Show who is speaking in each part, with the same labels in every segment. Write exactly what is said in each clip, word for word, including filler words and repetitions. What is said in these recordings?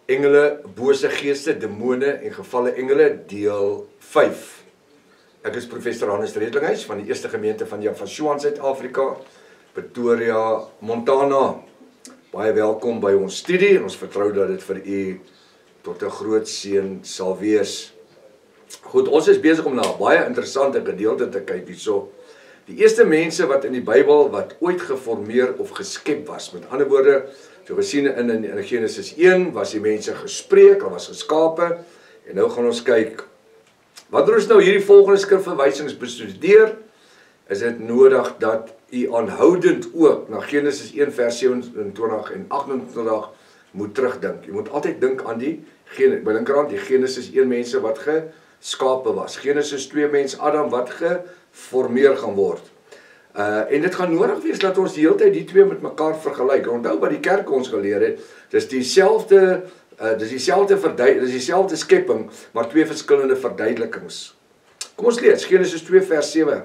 Speaker 1: Engele, bose geeste, demone en gevalle engele, deel vyf. Ek is professor Hannes Redlinghuis van die eerste gemeente van Javasua in Suid-Afrika, Pretoria, Montana. Baie welkom by ons studie en ons vertrou dat dit vir u tot 'n groot seën sal wees. Goed, ons is besig om na 'n baie interessante gedeelte te kyk hierso. Die eerste mense wat in die Bybel wat ooit geformeer of geskep was, met ander woorde, so gesien in, in, in Genesis een, was die mense gespreek, hulle was geskape, en nou gaan ons kyk, wanneer ons nou hierdie volgende skrifverwysings bestudeer, is dit nodig dat u aanhoudend ook na Genesis een vers sewenentwintig en agtentwintig moet terugdink. Jy moet altyd dink aan die, by linkerhand, die Genesis een mense wat geskape was, Genesis twee mens Adam wat geformeer gaan word. Uh, en dit gaan nodig wees dat ons die hele tyd die twee met mekaar vergelyk. Onthou wat die kerk ons geleer het, dis dieselfde uh, dis dieselfde verdui, dis dieselfde skepping, maar twee verskillende verduidelikings. Kom ons lees Genesis twee vers sewe.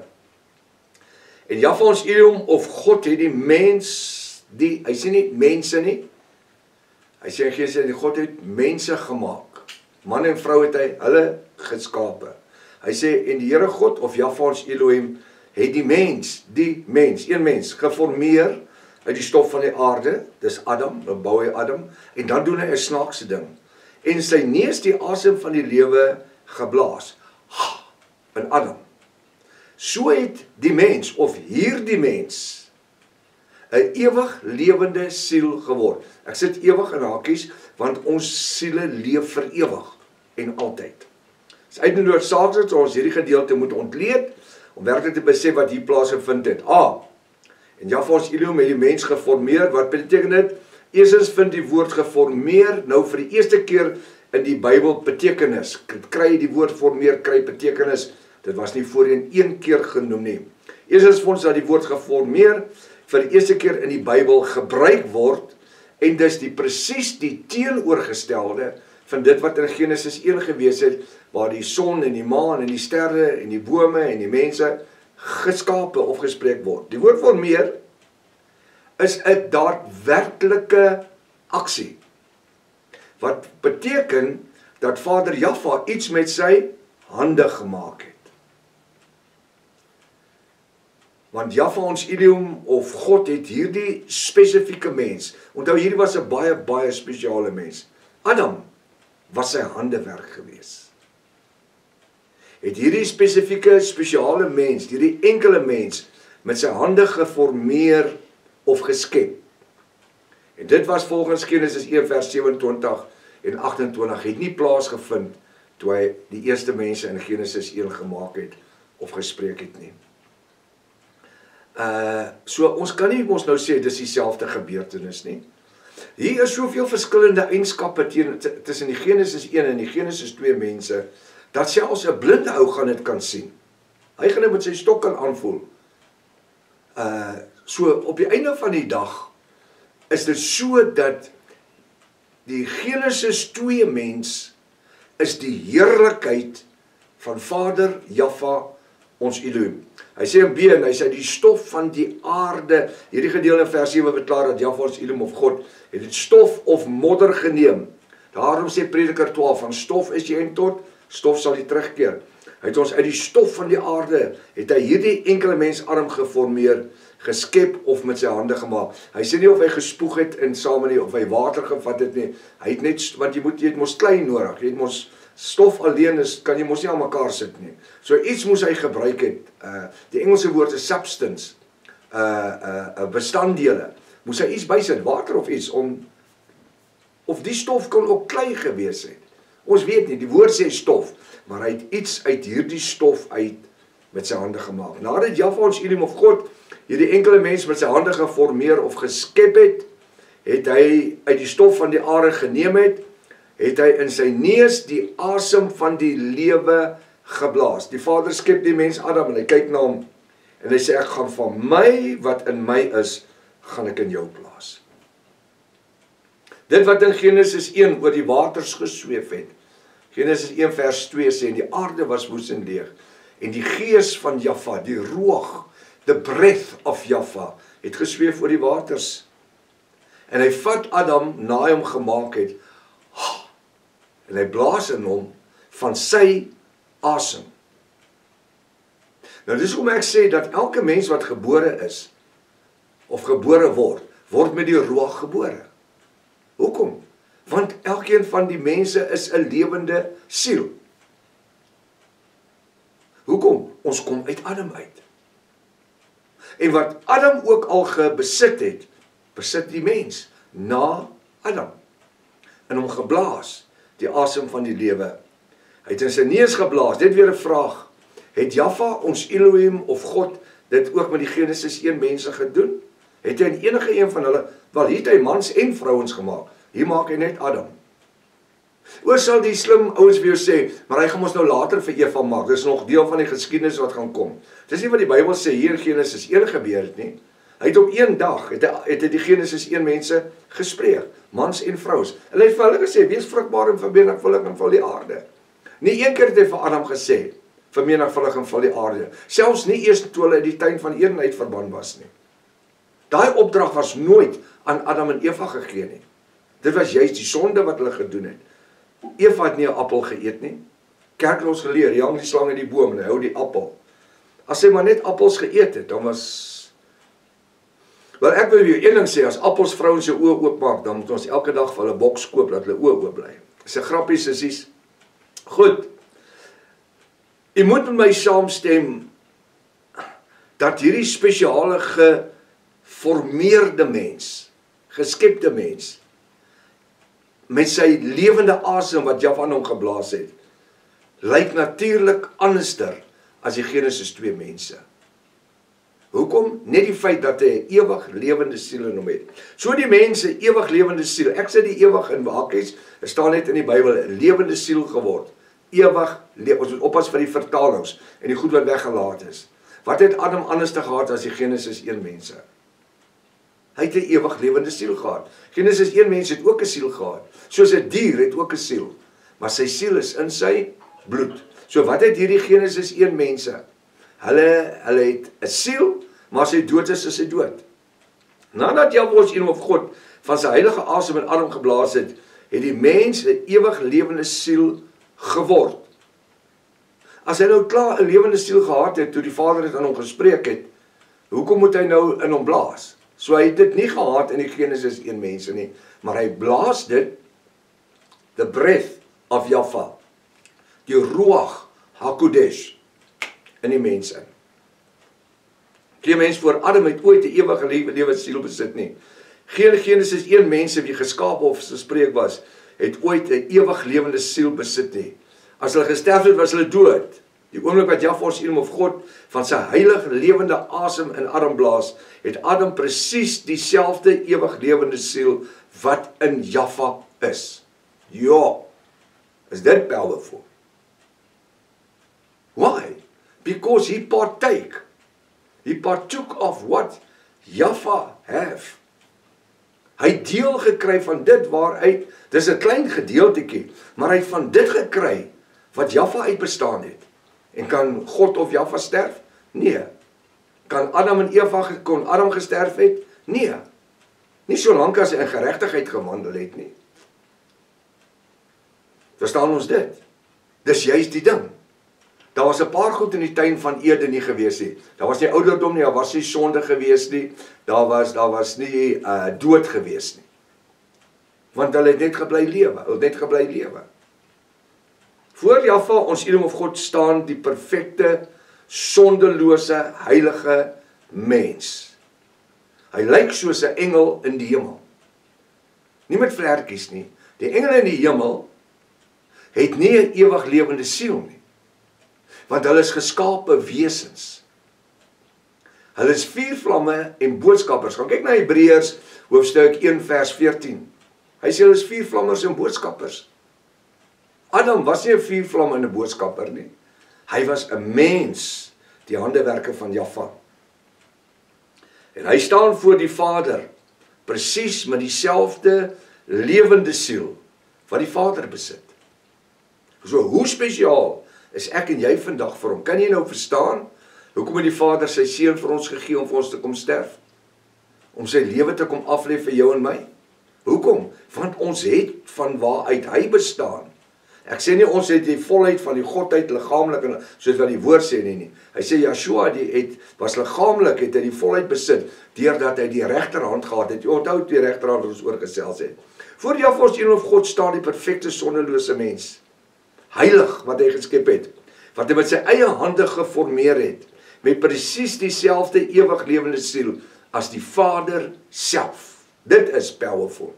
Speaker 1: En Jahwe ons Elohim of God het die mens, die, hy sê nie mense nie, hy sê in Genesis, die God het mense gemaak. Man en vrou het hy hulle geskape. Hy sê, en die Here God of Jahwe ons Elohim het die mens, die mens, een mens, geformeer uit die stof van die aarde, dis Adam, dan bou hy Adam, en dan doen hy 'n snaakse ding. En sy neus die asem van die lewe geblaas. Ha, in Adam. So het die mens, of hierdie mens, 'n ewig lewende siel geword. Ek sit ewig in hakies, want ons siele leef vir ewig en altyd. Dis uit noodsaaklik dat ons hierdie gedeelte moet ontleed, om werklik te besef wat hier plaasgevind het. A. En Jahwe ons Elohim het die mens geformeer, wat beteken dit? Eerstens vind die woord geformeer, nou vir die eerste keer in die Bybel betekenis. Kry die woord formeer, kry betekenis. Dit was nie voorheen een keer genoem nie. Eerstens vind ons dat die woord geformeer vir die eerste keer in die Bybel gebruik word, en dis die presies die teenoorgestelde van dit wat in Genesis een gewees het, waar die son en die maan en die sterre en die bome en die mense geskape of gespreek word. Die woord formeer is 'n daadwerklike aksie, wat beteken dat Vader Jahwe iets met sy hande gemaak het. Want Jahwe ons Elohim of God het hierdie spesifieke mens, onthou hierdie was 'n baie, baie spesiale mens. Adam was sy handewerk gewees. Het hierdie spesifieke, spesiale mens, hierdie enkele mens, met sy hande geformeer of geskep. En dit was volgens Genesis een vers sewenentwintig en agtentwintig, het nie plaasgevind, toe hy die eerste mense in Genesis een gemaak het, of gespreek het nie. Uh, so ons kan nie ons nou sê, dis dieselfde gebeurtenis nie. Hier is soveel verskillende eienskappe tussen die Genesis een en die Genesis twee mense, dat selfs 'n blinde ou gaan dit kan sien. Hy gaan dit met sy stok kan aanvoel. Uh, so op die einde van die dag, is dit so dat die Genesis twee mens, is die heerlikheid van Vader Jahwe ons Elohim. Hy sê in B, en hy sê die stof van die aarde, hierdie gedeelte in vers sewe verklaar dat Jahwe ons Elohim of God, het die stof of modder geneem. Daarom sê Prediker twaalf, van stof is jy en tot, stof sal jy terugkeer. Hy het ons uit die stof van die aarde, het hy hierdie enkele mens arm geformeer, geskep of met sy hande gemaak. Hy sê nie of hy gespoeg het en saam nie, of hy water gevat het nie. Hy het net, want jy moet, jy het mos klei nodig, jy het mos stof alleen is, kan jy mos nie aan mekaar sit nie. So iets moes hy gebruik het, uh, die Engelse woord is substance, uh, uh, uh, bestanddele, moes hy iets bysit, water of iets, om, of die stof kon ook klei gewees het. Ons weet nie, die woord sê stof, maar hy het iets uit hierdie stof uit met sy hande gemaak. Nadat Jahwe ons Elohim of God hierdie enkele mens met sy hande geformeer of geskep het, het hy uit die stof van die aarde geneem het, het hy in sy neus die asem van die lewe geblaas. Die Vader skep die mens Adam en hy kyk na hom en hy sê, ek gaan van my wat in my is, gaan ek in jou plaas. Dit wat in Genesis een oor die waters gesweef het, Genesis een vers twee sê, die aarde was woes en leeg, en die gees van Jahwe, die roog, the breath of Jahwe, het gesweef oor die waters. En hy vat Adam, na hy hom gemaak het, oh, En hy blaas in hom van sy asem. Nou dis hoekom ek sê dat elke mens wat gebore is, of gebore word, word met die ruach gebore. Hoekom? Want elkeen van die mense is 'n lewende siel. Hoekom? Ons kom uit Adam uit. En wat Adam ook al gebesit het, besit die mens na Adam. En hom geblaas, die asem van die lewe. Hy het in sy neus geblaas. Dit weer 'n vraag. Het Jaffa, ons Elohim of God, dit ook met die Genesis een mense gedoen? Het hy in enige een van hulle, wel hier het hy mans en vrouens gemaak. Hier maak hy net Adam. Oor sal die slim ouens vir jou sê, maar hy gaan ons nou later vir Eva maak. Dis nog deel van die geskiedenis wat gaan kom. Dis nie wat die Bybel sê hier in Genesis een gebeur het nie. Hy het op een dag, het hy, het hy die Genesis een mense gespreek, mans en vrouens. En hy het vir hulle gesê, wees vrugbaar en vermenigvuldig en vul die aarde. Nie een keer het hy vir Adam gesê, vermenigvuldig en vul die aarde. Selfs nie eers toe hulle uit die tuin van Eden uit verban was nie. Daai opdrag was nooit aan Adam en Eva gegee nie. Dit was juist die sonde wat hulle gedoen het. Eva het nie 'n appel geëet nie. Kerk het ons geleer, jy hang die slang in die boom en hy hou die appel. As hy maar net appels geëet het, dan was... Wel, ek wil jou een ding sê, as appels vrouens se oë oopmaak, dan moet ons elke dag vir hulle boks koop, dat hulle oë oop bly. Dis 'n grappie, sissies. Goed. Jy moet met my saamstem, dat hierdie spesiale geformeerde mens, geskepte mens, met sy lewende asem wat Jaffa aan hom geblaas het, lyk natuurlik anderster as die Genesis twee mense. Hoekom? Net die feit dat hy 'n ewig lewende siel in hom het. So die mense, ewig lewende siel. Ek sê die ewig in hakies, er staan net in die Bybel, 'n lewende siel geword. Ewig, ons moet oppas vir die vertalings en die goed wat weggelaat is. Wat het Adam anders te gehad as die Genesis een mense? Hy het 'n ewig lewende siel gehad. Genesis een mens het ook 'n siel gehad. Soos 'n dier het ook 'n siel. Maar sy siel is in sy bloed. So wat het hierdie Genesis een mense? Hulle, hulle het 'n siel, maar as hy dood is, is hy dood. Nadat Jahwe ons een of God van sy heilige asem in Adam geblaas het, het die mens 'n ewig lewende siel geword. As hy nou klaar 'n lewende siel gehad het, toe die Vader het aan hom gespreek het, hoekom moet hy nou in hom blaas? So hy het dit nie gehad in die Genesis een mense nie, maar hy blaas dit, the breath of Jaffa, die Ruach HaKodesh, in die mens in. Geen mens voor Adam het ooit 'n ewige lewende siel besit nie. Geen Genesis een mense wie geskaap of gespreek was, het ooit 'n ewig lewende siel besit nie. As hulle gesterf het, was hulle dood. Die oomblik wat Jahwe ons een of God van sy heilige lewende asem in Adam blaas, het Adam presies dieselfde ewig lewende siel wat in Jaffa is. Ja, is dit powerful? Why? Because he partake. He partook of what Jaffa have. Hy deel gekry van dit waaruit, dis 'n klein gedeeltetjie, maar hy het van dit gekry wat Jaffa uit bestaan het. En kan God of Jaffa sterf? Nee. Kan Adam en Eva, kon Adam gesterf het? Nee. Nie solank as hy in geregtigheid gewandel het nie. Verstaan ons dit? Dis juist die ding. Daar was 'n paar goed in die tuin van Eden nie gewees nie. Daar was nie ouderdom nie, daar was nie sonde gewees nie. Daar was daar was nie uh, dood gewees nie. Want hulle het net gebly lewe, hulle het net gebly lewe. Voor Jaffa, ons Elohim of God, staan die perfekte, sondelose, heilige mens. Hy lyk soos 'n engel in die hemel. Nie met vlerkies nie. Die engele in die hemel het nie 'n ewig lewende siel nie. Want hulle is geskape wesens. Hulle is vuurvlamme en boodskappers. Gaan kyk na Hebreërs hoofstuk een vers veertien. Hy sê hulle is vuurvlammers en boodskappers. Adam was nie 'n vuurvlam en 'n boodskapper nie. Hy was 'n mens, die handewerke van Jaffa. En hy staan voor die Vader, presies met dieselfde lewende siel wat die Vader besit. So hoe spesiaal is ek en jy vandag vir hom? Kan jy nou verstaan hoekom het die Vader sy seun vir ons gegee om vir ons te kom sterf? Om sy lewe te kom aflê vir jou en my? Hoekom? Want ons het van waaruit hy bestaan Ek sê nie ons het die volheid van die godheid liggaamlik en soos wat die woord sê nie nie. Hy sê Joshua die het was liggaamlik, het hy die volheid besit deurdat hy die regterhand gehad het. Jy onthou die regterhand wat ons oor gesels het. Voor die afvalsteen of God staan die perfekte sondelose mens. Heilig wat hy geskep het, wat hy met sy eie hande geformeer het, met presies dieselfde ewig lewende siel as die Vader self. Dit is powerful.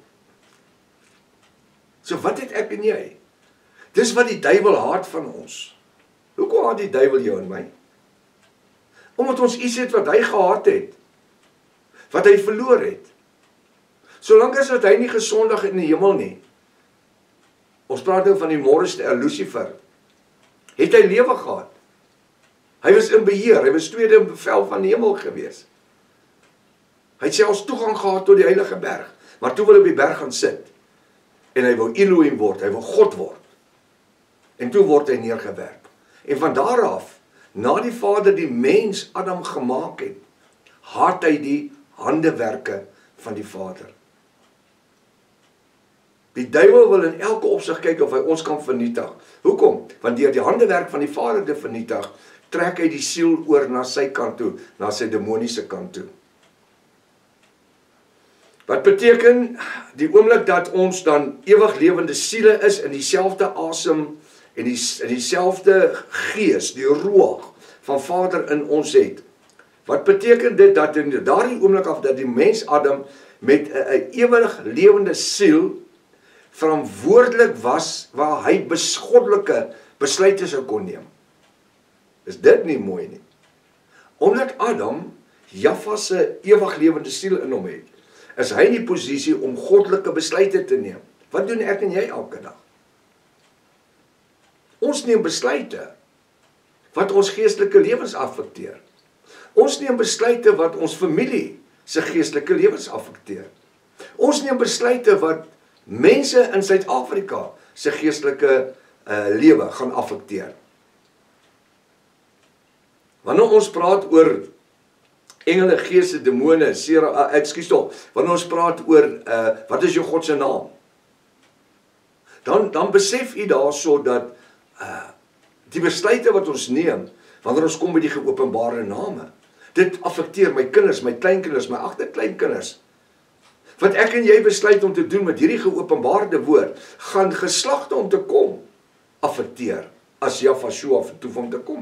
Speaker 1: So wat het ek en jy? Dis wat die duiwel haat van ons. Hoekom haat die duiwel jou en my? Omdat ons iets het wat hy gehaat het, wat hy verloor het. Solank as wat hy nie gesondig het in die hemel nie. Ons praat nou van die morgenster, Lucifer. Het hy lewe gehad? Hy was in beheer, hy was tweede in bevel van die hemel gewees. Hy het selfs toegang gehad tot die heilige berg, maar toe wil hy op die berg gaan sit. En hy wil Elohim word, hy wil God word. En toe word hy neergewerp. En van daar af, na die Vader die mens Adam gemaak het, haat hy die handewerke van die Vader. Die duiwel wil in elke opsig kyk of hy ons kan vernietig. Hoekom? Want deur die handewerk van die Vader te vernietig, trek hy die siel oor na sy kant toe, na sy demoniese kant toe. Wat beteken die oomblik dat ons dan ewig lewende siele is in dieselfde asem en die, in dieselfde gees, die roog van Vader in ons het. Wat beteken dit dat in daardie oomblik af dat die mens Adam met 'n ewig lewende siel verantwoordelik was waar hy besgoddelike besluite sou kon neem. Is dit nie mooi nie? Omdat Adam Jaffa se ewig lewende siel in hom het, is hy in die posisie om goddelike besluite te neem. Wat doen ek en jy elke dag? Ons neem besluite wat ons geestelike lewens affekteer. Ons neem besluite wat ons familie se geestelike lewens affekteer. Ons neem besluite wat mense in Suid-Afrika se geestelike uh, lewe gaan affekteer. Wanneer ons praat oor engele, geeste, demone, sera, uh, ekskuus tog, wanneer ons praat oor uh, wat is jou God se naam? Dan dan besef u daarso dat uh, die besluite wat ons neem wanneer ons kom by die geopenbare name, dit affekteer my kinders, my kleinkinders, my agterkleinkinders. Wat ek en jy besluit om te doen met hierdie geopenbaarde woord, gaan geslagte om te kom affekteer as Jafashua toe om te kom.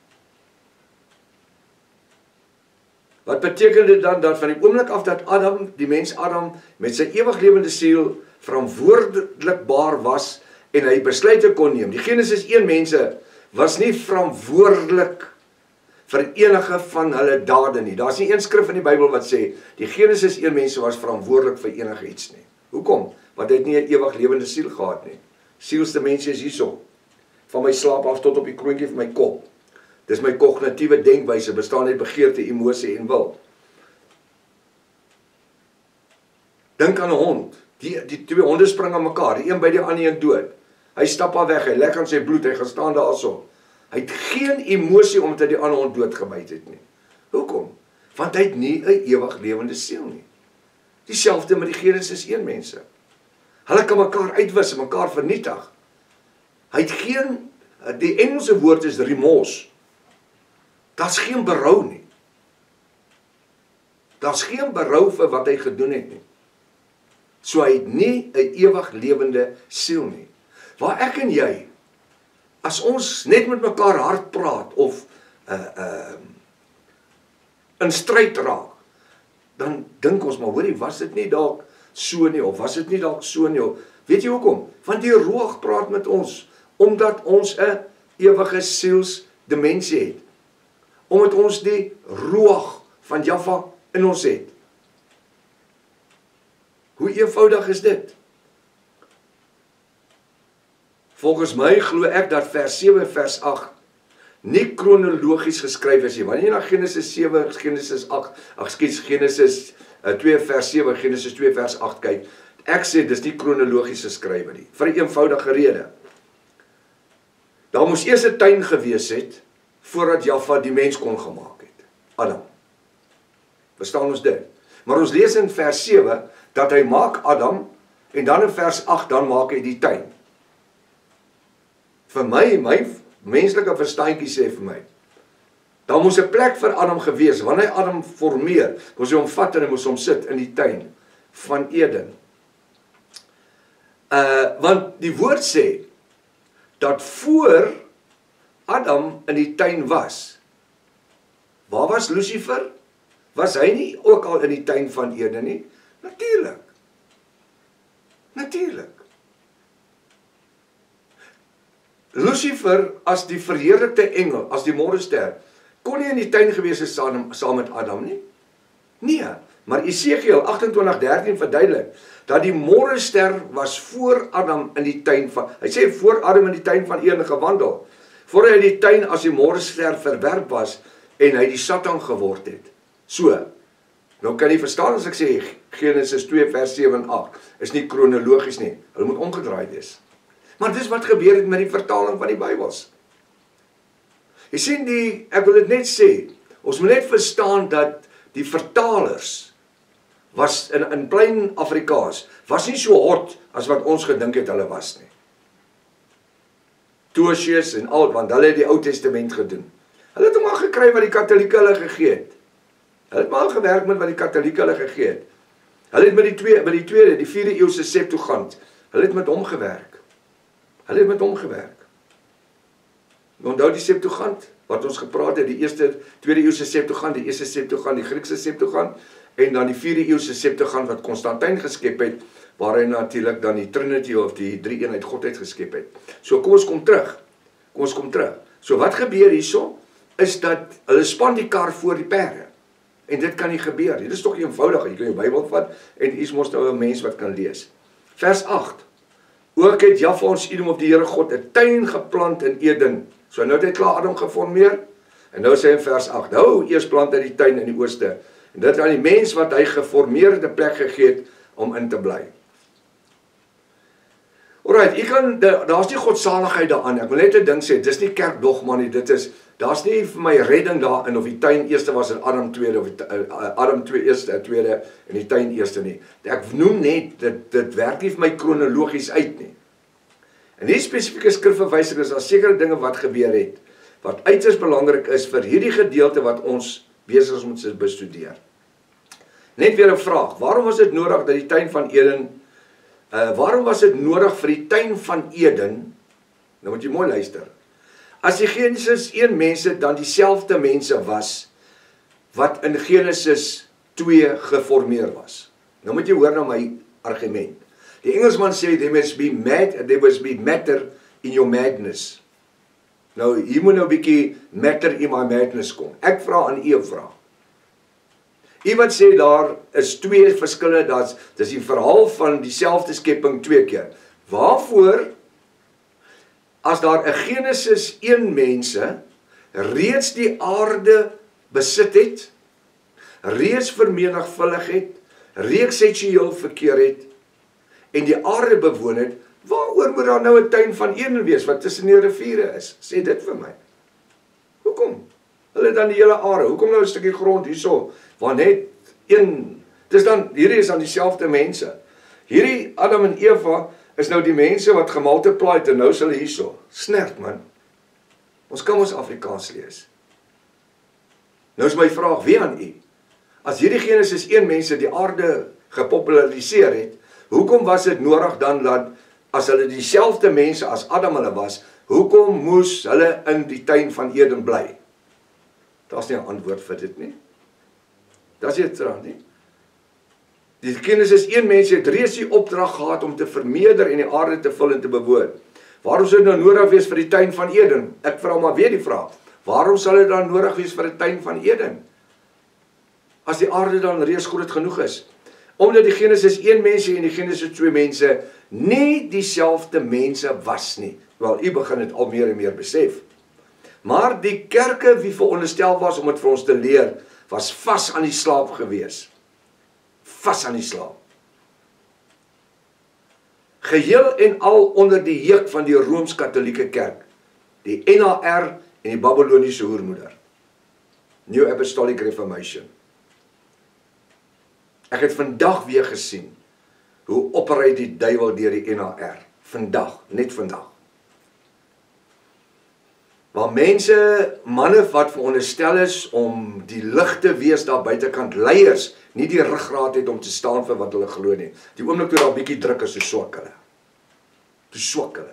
Speaker 1: Wat beteken dit dan dat van die oomblik af dat Adam, die mens Adam, met sy ewig lewende siel verantwoordelikbaar was en hy besluite kon neem. Die Genesis een mense was nie verantwoordelik vir enige van hulle dade nie. Daar's nie een skrif in die Bybel wat sê die Genesis een mense was verantwoordelik vir enige iets nie. Hoekom? Want hy het nie 'n ewig lewende siel gehad nie. Sielste mense is hierso. Van my slaap af tot op die kroontjie van my kop. Dis my kognitiewe denkwyse, bestaan uit begeerte, emosie en wil. Dink aan 'n hond. Die, die twee honde spring aan mekaar, die een by die ander een dood. Hy stap af weg, hy lek aan sy bloed, hy gaan staan daarso. Hy het geen emosie omdat hy die ander hond doodgebyt het nie. Hoekom? Want hy het nie 'n ewig lewende siel nie. Dieselfde met die Genesis een mense. Hulle kan mekaar uitwis en mekaar vernietig. Hy het geen, die Engelse woord is remorse. Daar's geen berou nie. Daar's geen berou vir wat hy gedoen het nie. So hy het nie 'n ewig lewende siel nie. Waar ek en jy, as ons net met mekaar hard praat of uh, uh, in stryd raak, dan dink ons maar, hoorie, was dit nie dalk so nie, of was dit nie dalk so nie, of, weet jy hoekom? Want die roog praat met ons, omdat ons 'n ewige sielsdimensie het. Omdat ons die roog van Jaffa in ons het. Hoe eenvoudig is dit? Volgens my glo ek dat vers sewe en vers agt nie kronologies geskryf is nie. Wanneer jy na Genesis sewe, Genesis agt, ag skiet Genesis uh, twee vers sewe, Genesis twee vers agt kyk, ek sê dis nie kronologies geskrywe nie, vir 'n eenvoudige rede. Daar moes eers 'n tuin gewees het voordat Jaffa die mens kon gemaak het. Adam. Verstaan ons dit? Maar ons lees in vers sewe dat hy maak Adam en dan in vers agt dan maak hy die tuin. Vir my, my menslike verstandjie sê vir my, daar moes 'n plek vir Adam gewees, wanneer hy Adam formeer, moes hy hom vat en hy moes hom sit in die tuin van Eden. Uh, want die woord sê, dat voor Adam in die tuin was, waar was Lucifer? Was hy nie ook al in die tuin van Eden nie? Natuurlik. Natuurlik. Lucifer as die verheerlikte engel, as die môrester, kon nie in die tuin gewees het saam, saam met Adam nie. Nee, maar Esegiel agt-en-twintig dertien verduidelik, dat die môrester was voor Adam in die tuin van, hy sê voor Adam in die tuin van Eden gewandel, voor hy in die tuin as die môrester verwerp was, en hy die Satan geword het. So, nou kan jy verstaan as ek sê, Genesis twee vers sewe en agt, is nie kronologies nie, hulle moet omgedraai wees. Maar dis wat gebeur het met die vertaling van die Bybels. Jy sien die, ek wil dit net sê, ons moet net verstaan dat die vertalers was in, in plain Afrikaans, was nie so hot as wat ons gedink het hulle was nie. Toosius en al, want hulle het die Ou Testament gedoen. Hulle het hom al gekry wat die Katolieke hulle gegee het. Hulle het maar gewerk met wat die Katolieke hulle gegee het. Hulle het met die tweede, met die tweede, die vierde eeuse Septuagint, hulle het met hom gewerk. Hulle het met hom gewerk. Onthou die Septuagint, wat ons gepraat het, die eerste, tweede eeuse Septuagint, die eerste Septuagint, die Griekse Septuagint, en dan die vierde eeuse Septuagint wat Constantijn geskep het, waar hy natuurlik dan die Trinity of die drie eenheid Godheid geskep het. So kom ons kom terug. Kom ons kom terug. So wat gebeur hierso, is dat hulle span die kar voor die perde. En dit kan nie gebeur. Dit is toch eenvoudig. Jy kan jou Bybel vat en jy is mos nou 'n mens wat kan lees. Vers agt. Ook het Jahwe ons Edom op die Here God 'n tuin geplant in Eden. So nou het hy klaar Adam geformeer. En nou sê hy in vers agt. Nou eers plant hy die tuin in die ooste. En dit aan die mens wat hy geformeerde plek gegee het om in te bly. Alright, ek kan, daar's nie godsaligheid daaraan. Ek wil net 'n ding sê, dis nie kerkdogma nie, dit is, daar's nie vir my redding daarin, of die tuin eerste was in Adam tweede, of die, uh, Adam twee eerste, tweede, en die tuin eerste nie. Ek noem net, dit, dit werk nie vir my kronologies uit nie. En die spesifieke skrifverwysing is daar sekere dinge wat gebeur het, wat uiters belangrik is vir hierdie gedeelte wat ons besig is om te bestudeer. Net weer 'n vraag, waarom was dit nodig dat die tuin van Eden Uh, waarom was dit nodig vir die tuin van Eden, nou moet jy mooi luister, as die Genesis een mense dan dieselfde mense was, wat in Genesis twee geformeer was. Nou moet jy hoor na my argument. Die Engelsman sê, there must be mad, there must be matter in your madness. Nou, hier moet nou 'n bietjie matter in my madness kom. Ek vra aan u 'n vraag. Iemand sê daar is twee verskillende, dat is die verhaal van dieselfde skepping twee keer. Waarvoor, as daar 'n Genesis een mense reeds die aarde besit het, reeds vermenigvuldig het, reeds seksueel verkeer het, en die aarde bewoon het, waaroor moet daar nou 'n tuin van Eden wees, wat tussen die riviere is? Sê dit vir my. Hoekom? Hulle dan die hele aarde, hoekom nou 'n stukkie grond hierso, waar net een, dis dan, hierdie is dan dieselfde mense. Hierdie Adam en Eva is nou die mense wat gemultiply het, en nou is hulle hierso. Snert man. Ons kan ons Afrikaans lees. Nou is my vraag, wie aan u? As hierdie Genesis een mense die aarde gepopulariseer het, hoekom was dit nodig dan dat, as hulle dieselfde mense as Adam hulle was, hoekom moes hulle in die tuin van Eden bly? Daar's nie 'n antwoord vir dit nie. Daar's nie 'n antwoord nie. Die Genesis een mense het reeds die opdrag gehad om te vermeerder en die aarde te vul en te bewoon. Waarom sou dit nou nodig wees vir die tuin van Eden? Ek vra maar weer die vraag. Waarom sal dit dan nodig wees vir 'n tuin van Eden? As die aarde dan reeds groot genoeg is. Omdat die Genesis een mense en die Genesis twee mense nie dieselfde mense was nie. Wel, u begin dit al meer en meer besef. Maar die kerke wie veronderstel was om dit vir ons te leer, was vas aan die slaap gewees. Vas aan die slaap. Geheel en al onder die juk van die Rooms-Katholieke kerk, die N A R en die Babyloniese hoermoeder. New Apostolic Reformation. Ek het vandag weer gesien hoe opereer die duiwel deur die N A R. Vandag, net vandag. waar mense, manne wat veronderstel is om die lig te wees daar buitekant, leiers, nie die ruggraat het om te staan vir wat hulle glo nie. Die oomblik toe daar 'n bietjie druk is, so swak hulle. Toe swak hulle.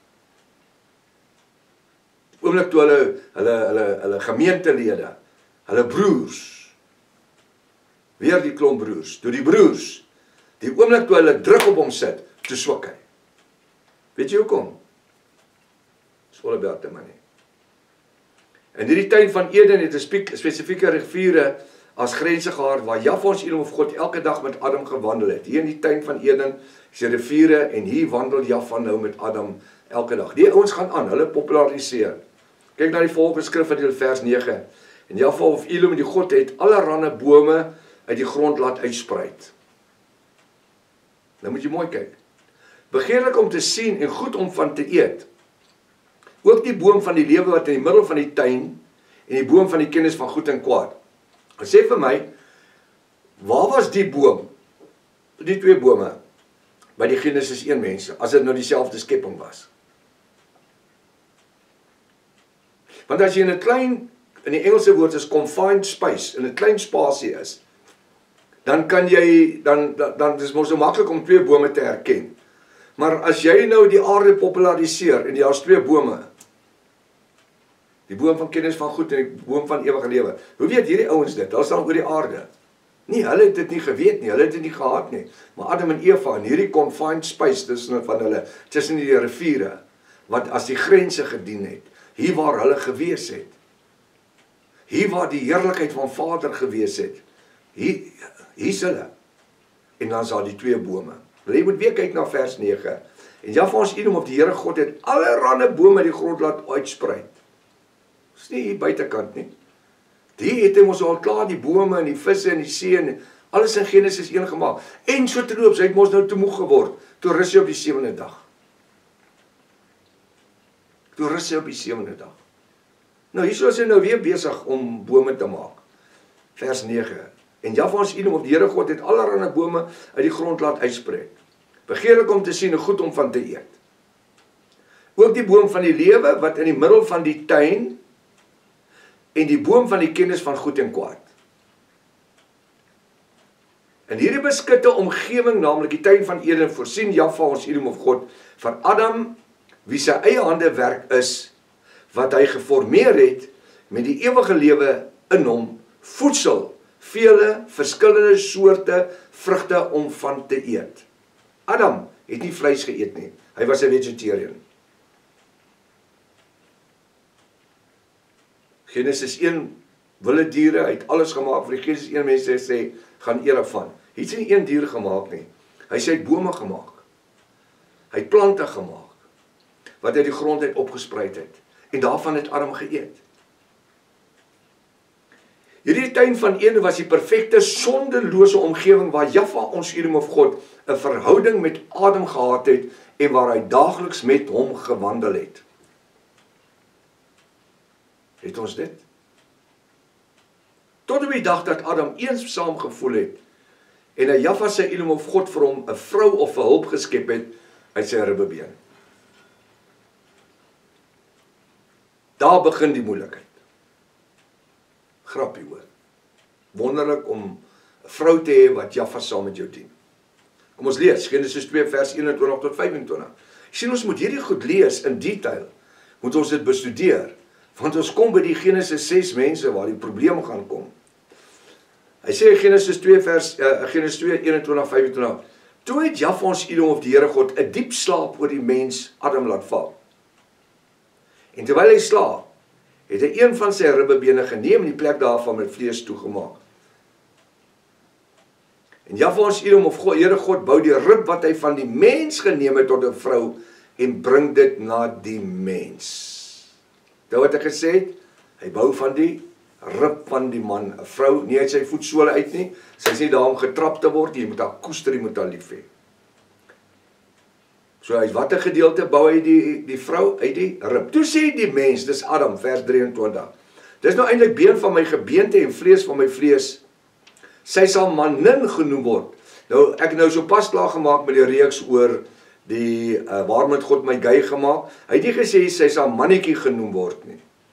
Speaker 1: Die oomblik toe hulle, hulle, hulle, hulle gemeentelede, hulle broers, weer die klomp broers, toe die broers, die oomblik toe hulle druk op hom sit, toe swak hy. Weet jy hoekom? Dis all about the money. En hierdie tuin van Eden het 'n spesifieke riviere as grense gehad, waar Jahwe ons Elohim of God elke dag met Adam gewandel het. Hier in die tuin van Eden is die riviere, en hier wandel Jahwe nou met Adam elke dag. Die ouens gaan aan, hulle populariseer. Kyk na die volgende skrif van die vers nege. En Jahwe of Elohim, die God, het allerlei bome uit die grond laat uitspruit. Nou moet jy mooi kyk. Begeerlik om te sien en goed om van te eet. Ook die boom van die lewe wat in die middel van die tuin, en die boom van die kennis van goed en kwaad. En sê vir my, waar was die boom, die twee bome, by die Genesis een mense, as dit nou dieselfde skepping was? Want as jy in 'n klein, in die Engelse woord is confined space, in 'n klein spasie is, dan kan jy, dan, dan, dan is mos so maklik om twee bome te herken. Maar as jy nou die aarde populariseer, en daar's twee bome, die boom van kennis van goed en die boom van ewige lewe. Hoe weet hierdie ouens dit? Hulle staan oor die aarde. Nee, hulle het dit nie geweet nie, hulle het dit nie gehad nie. Maar Adam en Eva in hierdie confined space tussen van hulle, tussen die riviere, wat as die grense gedien het, hier waar hulle gewees het, hier waar die heerlikheid van Vader gewees het, hier, hier's hulle. En dan is daar die twee bome. Jy moet weer kyk na vers nege. En Jahwe ons Elohim of die Here God het allerlei bome uit die grond laat uitspruit. Dis nie hier buitekant nie. Die het hy ons al klaar die bome en die visse en die see en alles in Genesis een gemaak. En so terloops, hy het ons nou te moeg geword. Toe rus hy op die sewende dag. Toe rus hy op die sewende dag. Nou hierso is hy nou weer besig om bome te maak. Vers nege. En Jahwe ons Elohim of die Here God het allerlei bome uit die grond laat uitspreek. Begeerlik om te sien en goed om van te eet. Ook die boom van die lewe wat in die middel van die tuin, en die boom van die kennis van goed en kwaad. In hierdie beskutte omgewing, naamlik die tuin van Eden, voorsien Jahwe ons Elohim of God van Adam, wie sy eie hande werk is, wat hy geformeer het met die ewige lewe in hom, voedsel, vele verskillende soorte vrugte om van te eet. Adam het nie vleis geëet nie, hy was 'n vegetarian. Genesis een, wilde diere, hy het alles gemaak, vir die Genesis een mense sê, gaan eer van. Hy het nie een dier gemaak nie, hy sê hy het bome gemaak, hy het plante gemaak, wat uit die grond uit opgespruit het, en daarvan het Adam geëet. Hierdie tuin van Eden was die perfekte, sondelose omgewing, waar Jahwe ons Elohim of God, 'n verhouding met Adam gehad het, en waar hy daagliks met hom gewandel het. Het ons dit? Tot op die dag dat Adam eensaam gevoel het, en hy Jahwe sy Elohim of God vir hom 'n vrou of 'n hulp geskep het, uit sy ribbebeen. Daar begin die moeilikheid. Grappie hoor. Wonderlik om 'n vrou te hê wat Jahwe saam met jou dien. Kom ons lees, Genesis twee vers eenentwintig tot vyfentwintig. Jy sien, ons moet hierdie goed lees in detail, moet ons dit bestudeer, want ons kom by die Genesis ses mense waar die probleem gaan kom. Hy sê Genesis twee vers uh, Genesis twee eenentwintig vyfentwintig. Toe het Jahwe ons Elohim of die Here God 'n diep slaap oor die mens Adam laat val. En terwyl hy slaap, het hy een van sy ribbebene geneem en die plek daarvan met vlees toegemaak. En Jahwe ons Elohim of God, Here God bou die rib wat hy van die mens geneem het tot 'n vrou en bring dit na die mens. Dit wat ek gesê het, hy bou van die rib van die man, 'n vrou, nie uit sy voetsole uit nie, sy is nie daar om getrap te word, jy moet haar koester, jy moet haar lief hê. So uit watter gedeelte bou hy die, die vrou? Uit die rib. Toe sê die mens, dis Adam, vers drieëntwintig, dis nou eintlik been van my gebeente en vlees van my vlees, sy sal manin genoem word. Nou, ek het nou so pas klaar gemaak met die reeks oor die, uh, waarom het God my gey gemaak, hy het nie gesê sy sal mannetjie genoem word nie,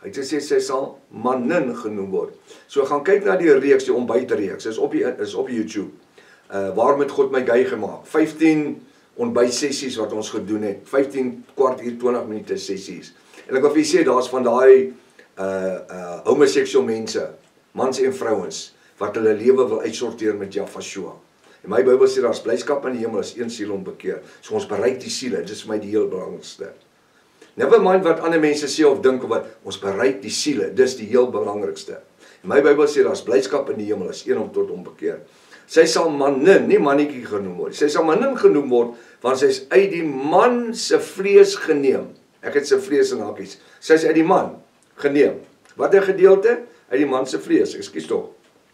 Speaker 1: Hy het gesê sy sal manin genoem word. So gaan kyk na die reeks, die ontbytreeks, is op die, is op YouTube. Uh, waarom het God my gay gemaak? vyftien ontbytsessies wat ons gedoen het, vyftien kwart uur, twintig minute sessies. En ek wil vir julle sê, daar is van daai uh, uh, homoseksueel mense, mans en vrouens, wat hulle lewe wil uitsorteer met Yahshua. En my Bybel sê, daar is blydskap in die hemel, as een siel om bekeer. So ons bereik die siele, dit is vir my die heel belangrikste. Never mind wat ander mense sê of dink, wat ons bereik die siele, dis die heel belangrikste. En my Bybel sê, daar is blydskap in die hemel, as een om tot om bekeer. Sy sal manin, nie mannetjie genoem word. Sy sal manin genoem word, want sy is uit die man se vlees geneem. Ek het sy vlees in hakies. Sy is uit die man geneem. Wat 'n gedeelte? Uit die man se vlees, ekskuus tog.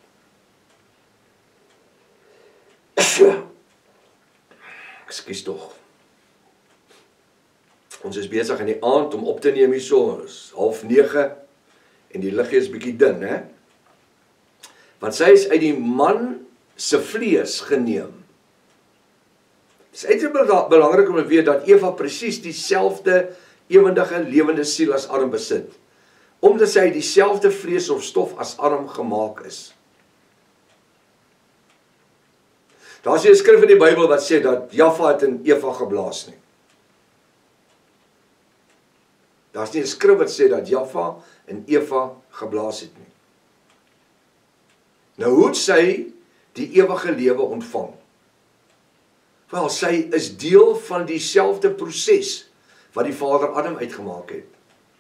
Speaker 1: Ekskuus tog. Ons is besig in die aand om op te neem hierso, is half nege, en die liggie is bietjie dun, hè? Want sy is uit die man se vlees geneem. Het is uiteraard belangrik om te weet dat Eva presies dieselfde ewendige lewende siel as Adam besit, omdat sy dieselfde vlees of stof as Adam gemaak is. Daar is 'n skrif in die Bybel wat sê dat Jaffa het in Eva geblaas nie. Daar is nie 'n skrif wat sê dat Jaffa in Eva geblaas het nie. Nou hoe het sy die ewige lewe ontvang? Wel, sy is deel van dieselfde proses wat die Vader Adam uitgemaak het.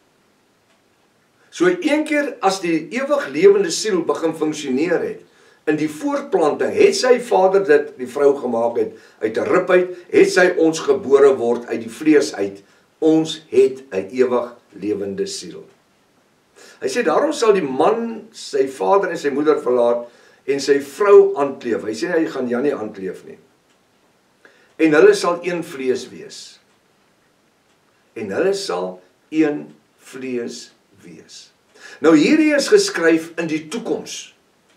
Speaker 1: So een keer as die ewig lewende siel begin funksioneer het, in die voortplanting, het sy Vader dit die vrou gemaak het, uit 'n rib uit, het sy ons gebore word uit die vlees uit. Ons het 'n ewig lewende siel. Hy sê, daarom sal die man sy vader en sy moeder verlaat, en sy vrou aankleef. Hy sê, hy gaan Jan nie aankleef nie. En hulle sal een vlees wees. En hulle sal een vlees wees. Nou hierdie is geskryf in die toekoms.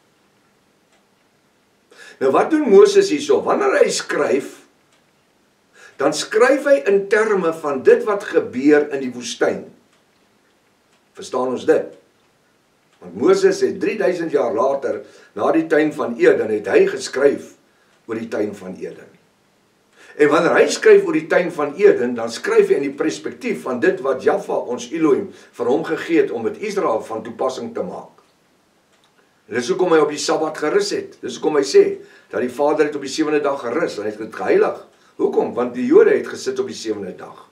Speaker 1: Nou wat doen Moses hierso? Wanneer hy skryf, dan skryf hy in terme van dit wat gebeur in die woestyn. Verstaan ons dit? Want Moses het drie duisend jaar later, na die tuin van Eden, het hy geskryf oor die tuin van Eden. En wanneer hy skryf oor die tuin van Eden, dan skryf hy in die perspektief van dit wat Jahwe, ons Elohim, vir hom gegee het om met Israel van toepassing te maak. En dis hoekom hy op die Sabbat gerus het. Dis hoekom hy sê, dat die Vader het op die sewende dag gerus, en hy het dit geheilig. Hoekom? Want die Jode het gesit op die sewende dag.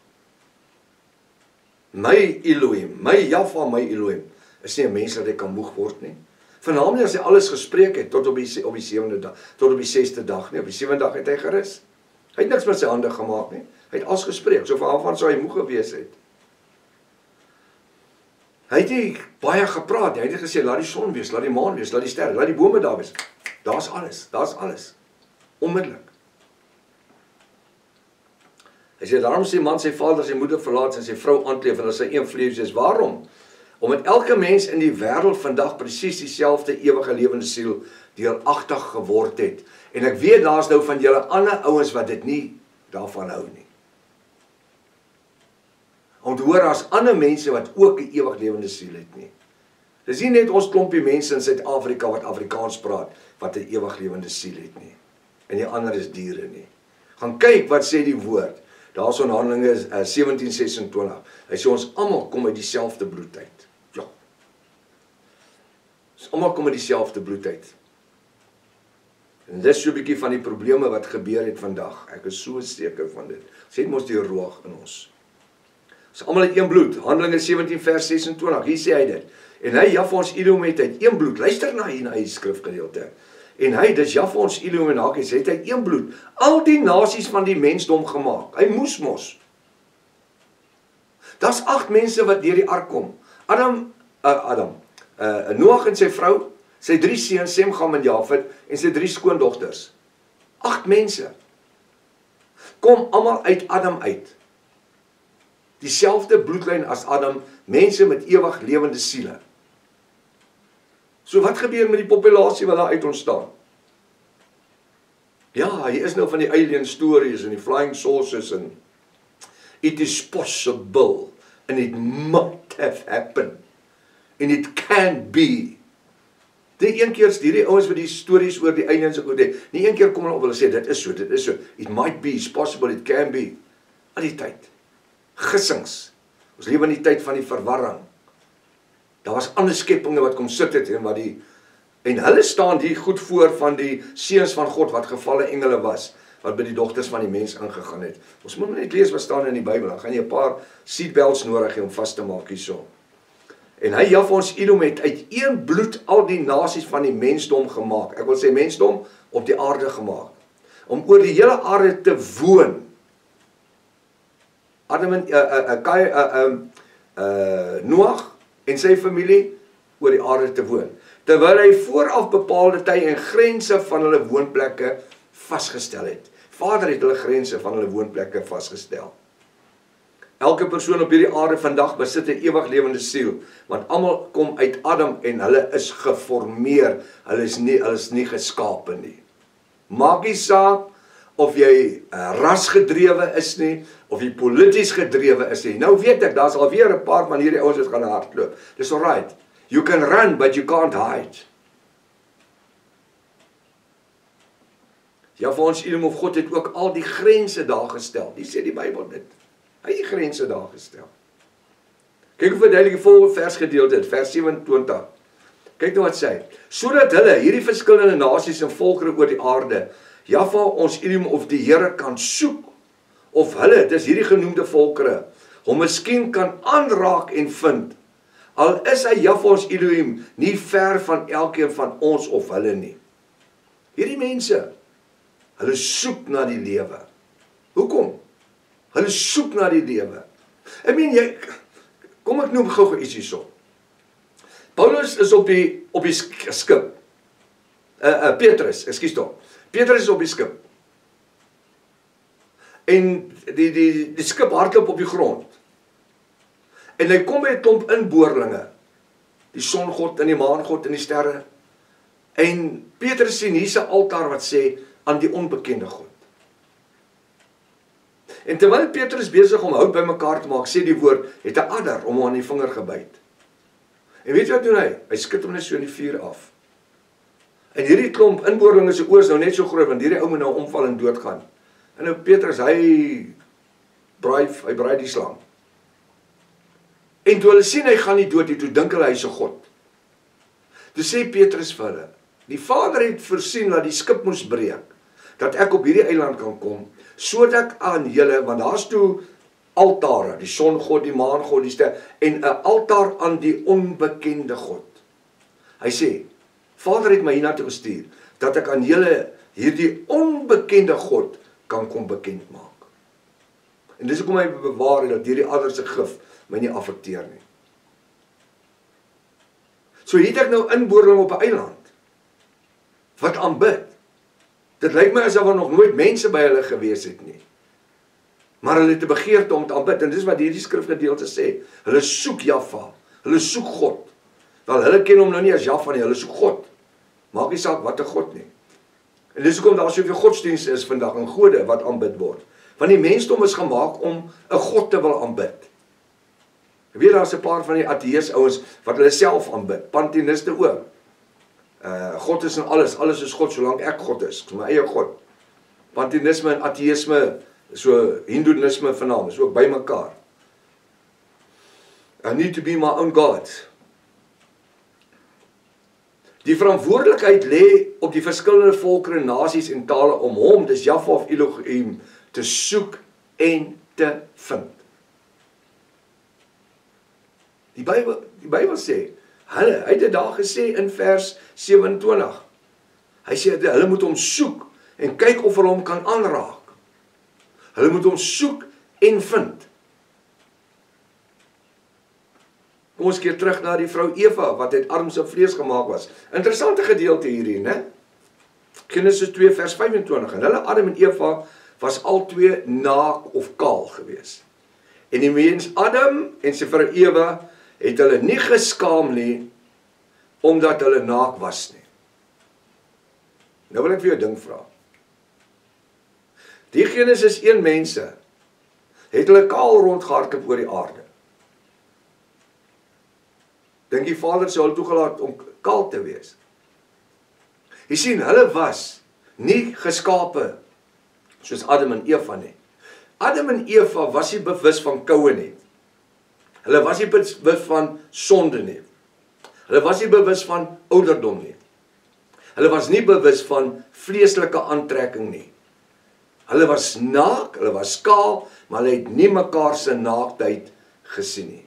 Speaker 1: My Elohim, my Jahwe, my Elohim, is nie 'n mens dat hy kan moeg word nie. Vernaamlik as hy alles gespreek het, tot op die, op die sewende dag, tot op die sesde dag nie, op die sewende dag het hy gerus. Hy het niks met sy hande gemaak nie, hy het alles gespreek, so vanaf sou hy moeg gewees het. Hy het nie baie gepraat, hy het gesê, laat die son wees, laat die maan wees, laat die sterre, laat die bome daar wees. Daar's alles, daar's alles. Onmiddellik. Hy sê, daarom sê man sy vader, sy moeder verlaat en sy vrou aankleef, en as sy een vlees is. Waarom? Omdat elke mens in die wêreld vandag presies dieselfde ewige lewende siel deelagtig geword het. En ek weet daar's nou van julle ander ouens wat dit nie daarvan hou nie. Om te hoor as ander mense wat ook 'n ewig lewende siel het nie. Dis nie net ons klompie mense in Suid-Afrika wat Afrikaans praat wat 'n ewig lewende siel het nie. En die ander is diere nie. Gaan kyk wat sê die woord. Daar is in Handelinge uh, sewentien sesentwintig. Hy sê ons almal kom uit dieselfde bloed uit. Ja. Ons almal kom uit dieselfde bloed uit. En dis so 'n bietjie van die probleme wat gebeur het vandag. Ek is so seker van dit. Sê mos die roog in ons. Ons almal uit een bloed. Handelinge sewentien vers sesentwintig. Hier sê hy dit. En hy Jahwe ons Elohim het uit een bloed. Luister na hier na die skrifgedeelte. En hy, dis Jahwe ons Elohim en Hakies, het uit een bloed al die nasies van die mensdom gemaak. Hy moes mos. Daar's agt mense wat deur die ark kom. Adam, uh, Adam, uh, Noag en sy vrou, sy drie seuns, Sem, Gam en Jafet, en sy drie skoondogters. Agt mense. Kom almal uit Adam uit. Dieselfde bloedlyn as Adam, mense met ewig lewende siele. So wat gebeur met die populasie wat daar uit ontstaan? Ja, hier is nou van die alien stories en die flying saucers en it is possible and it might have happened. en it can be. Die een keer is hierdie ouens wat die stories oor die einde en so goed het, nie een keer kom hulle op hulle sê, dit is so, dit is so, it might be, it's possible, it can be. Al die tyd. Gissings. Ons leef in die tyd van die verwarring. Daar was ander skepinge wat kom sit het en wat die, en hulle staan die goed voor van die seuns van God wat gevalle engele was, wat by die dogters van die mens ingegaan het. Ons moet net lees wat staan in die Bybel, dan gaan jy 'n paar seatbelts nodig hê om vas te maak hierso. En hy, Jahwe ons Edom, het uit een bloed al die nasies van die mensdom gemaak. Ek wil sê mensdom op die aarde gemaak. Om oor die hele aarde te woon. Adam en uh, uh, uh, Kai, uh, um, uh, Noag en sy familie oor die aarde te woon. Terwyl hy vooraf bepaalde tye en grense van hulle woonplekke vasgestel het. Vader het hulle grense van hulle woonplekke vasgestel. Elke persoon op hierdie aarde vandag besit 'n ewig lewende siel, want almal kom uit Adam en hulle is geformeer. Hulle is nie, hulle is nie geskape nie. Maak nie saak of jy uh, rasgedrewe is nie, of jy polities gedrewe is nie. Nou weet ek, daar's alweer 'n paar van hierdie ouens wat gaan hardloop. Dis alright. You can run, but you can't hide. Ja, vir ons Edom of God het ook al die grense daar gestel. Die sê die Bybel dit. Hy het die grense daar gestel. Kyk hoe verduidelik die volgende versgedeelte, vers sewe-en-twintig. Kyk nou wat sê. Sodat hulle, hierdie verskillende nasies en volkere oor die aarde, Jahwe ons Edom of die Here kan soek, of hulle, dis hierdie genoemde volkere, hom miskien kan aanraak en vind. Al is hy Jahwe ons Elohim nie ver van elkeen van ons of hulle nie. Hierdie mense, hulle soek na die lewe. Hoekom? Hulle soek na die lewe. Ek meen jy, kom ek noem gou iets hierso. Paulus is op die op die skip. Uh, uh, Petrus, ekskuus tog. Petrus is op die skip. En die die die skip hardloop op die grond. En hy kom by 'n klomp inboorlinge. Die songod en die maangod en die sterre. En Petrus sien hier's 'n altaar wat sê aan die onbekende God. En terwyl Petrus besig om hout bymekaar te maak, sê die woord, het 'n adder om hom aan die vinger gebyt. En weet jy wat doen hy? Hy skud hom net so in die vuur af. En hierdie klomp inboorlinge se oë is nou net so groot, want hierdie ou moet nou omval en doodgaan. En nou Petrus, hy braai, hy braai die slang. En toe hulle sien hy gaan nie dood nie, toe dink hulle hy's 'n god. Toe sê Petrus vir hulle, die Vader het voorsien dat die skip moes breek, dat ek op hierdie eiland kan kom, sodat ek aan julle, want daar's toe altare, die songod, die maangod, die ster, en 'n altaar aan die onbekende God. Hy sê, Vader het my hiernatoe gestuur, dat ek aan julle hierdie onbekende God kan kom bekend maak. En dis hoekom hy bewaar dat hierdie adder se gif my nie affekteer nie. So hier het ek nou inboorling op 'n eiland, wat aanbid. Dit lyk my asof daar nog nooit mense by hulle gewees het nie. Maar hulle het 'n begeerte om te aanbid, en dis wat hierdie skrifgedeelte sê. Hulle soek Jahwe, hulle soek God. Wel, hulle ken hom nou nie as Jahwe nie, hulle soek God. Maak nie saak wat 'n God nie. En dis hoekom daar soveel godsdienste is vandag en gode wat aanbid word. Want die mensdom is gemaak om 'n God te wil aanbid. Ek weet daar's 'n paar van die ateïs ouens wat hulle self aanbid, panteïste ook. Uh, God is in alles, alles is God solank ek God is, ek is my eie God. Panteïsme en ateïsme, so hindoeïsme vanaand, is ook by mekaar. I need to be my own God. Die verantwoordelikheid lê op die verskillende volkere, nasies en tale om hom, dis Jahwe of Elohim, te soek en te vind. Die Bybel, die Bybel sê, hulle, hy het dit daar gesê in vers sewe-en-twintig. Hy sê, hulle moet hom soek en kyk of hulle hom kan aanraak. Hulle moet hom soek en vind. Kom ons keer terug na die vrou Eva, wat uit armse vlees gemaak was. Interessante gedeelte hierdie, né? Genesis twee vers vyf-en-twintig. En hulle, Adam en Eva, was al twee naak of kaal gewees. En die mens Adam en sy vrou Eva het hulle nie geskaam nie, omdat hulle naak was nie. Nou wil ek vir jou ding vra. Die Genesis een mense, het hulle kaal rondgehardloop oor die aarde. Dink die Vader sou hulle toegelaat om kaal te wees? Jy sien, hulle was nie geskape soos Adam en Eva nie. Adam en Eva was nie bewus van koue nie. Hulle was nie bewus van sonde nie. Hulle was nie bewus van ouderdom nie. Hulle was nie bewus van vleeslike aantrekking nie. Hulle was naak, hulle was kaal, maar hulle het nie mekaar se naaktheid gesien nie.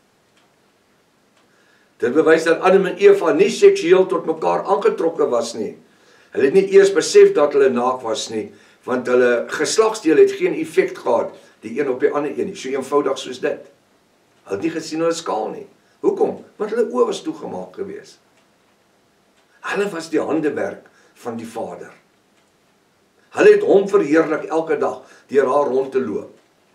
Speaker 1: Dit bewys dat Adam en Eva nie seksueel tot mekaar aangetrokke was nie. Hulle het nie eers besef dat hulle naak was nie, want hulle geslagsdeel het geen effek gehad, die een op die ander een nie, so eenvoudig soos dit. Hulle het nie gesien hulle skaal nie. Hoekom? Want hulle oë was toegemaak gewees. Hulle was die handewerk van die Vader. Hulle het hom verheerlik elke dag deur haar rond te loop.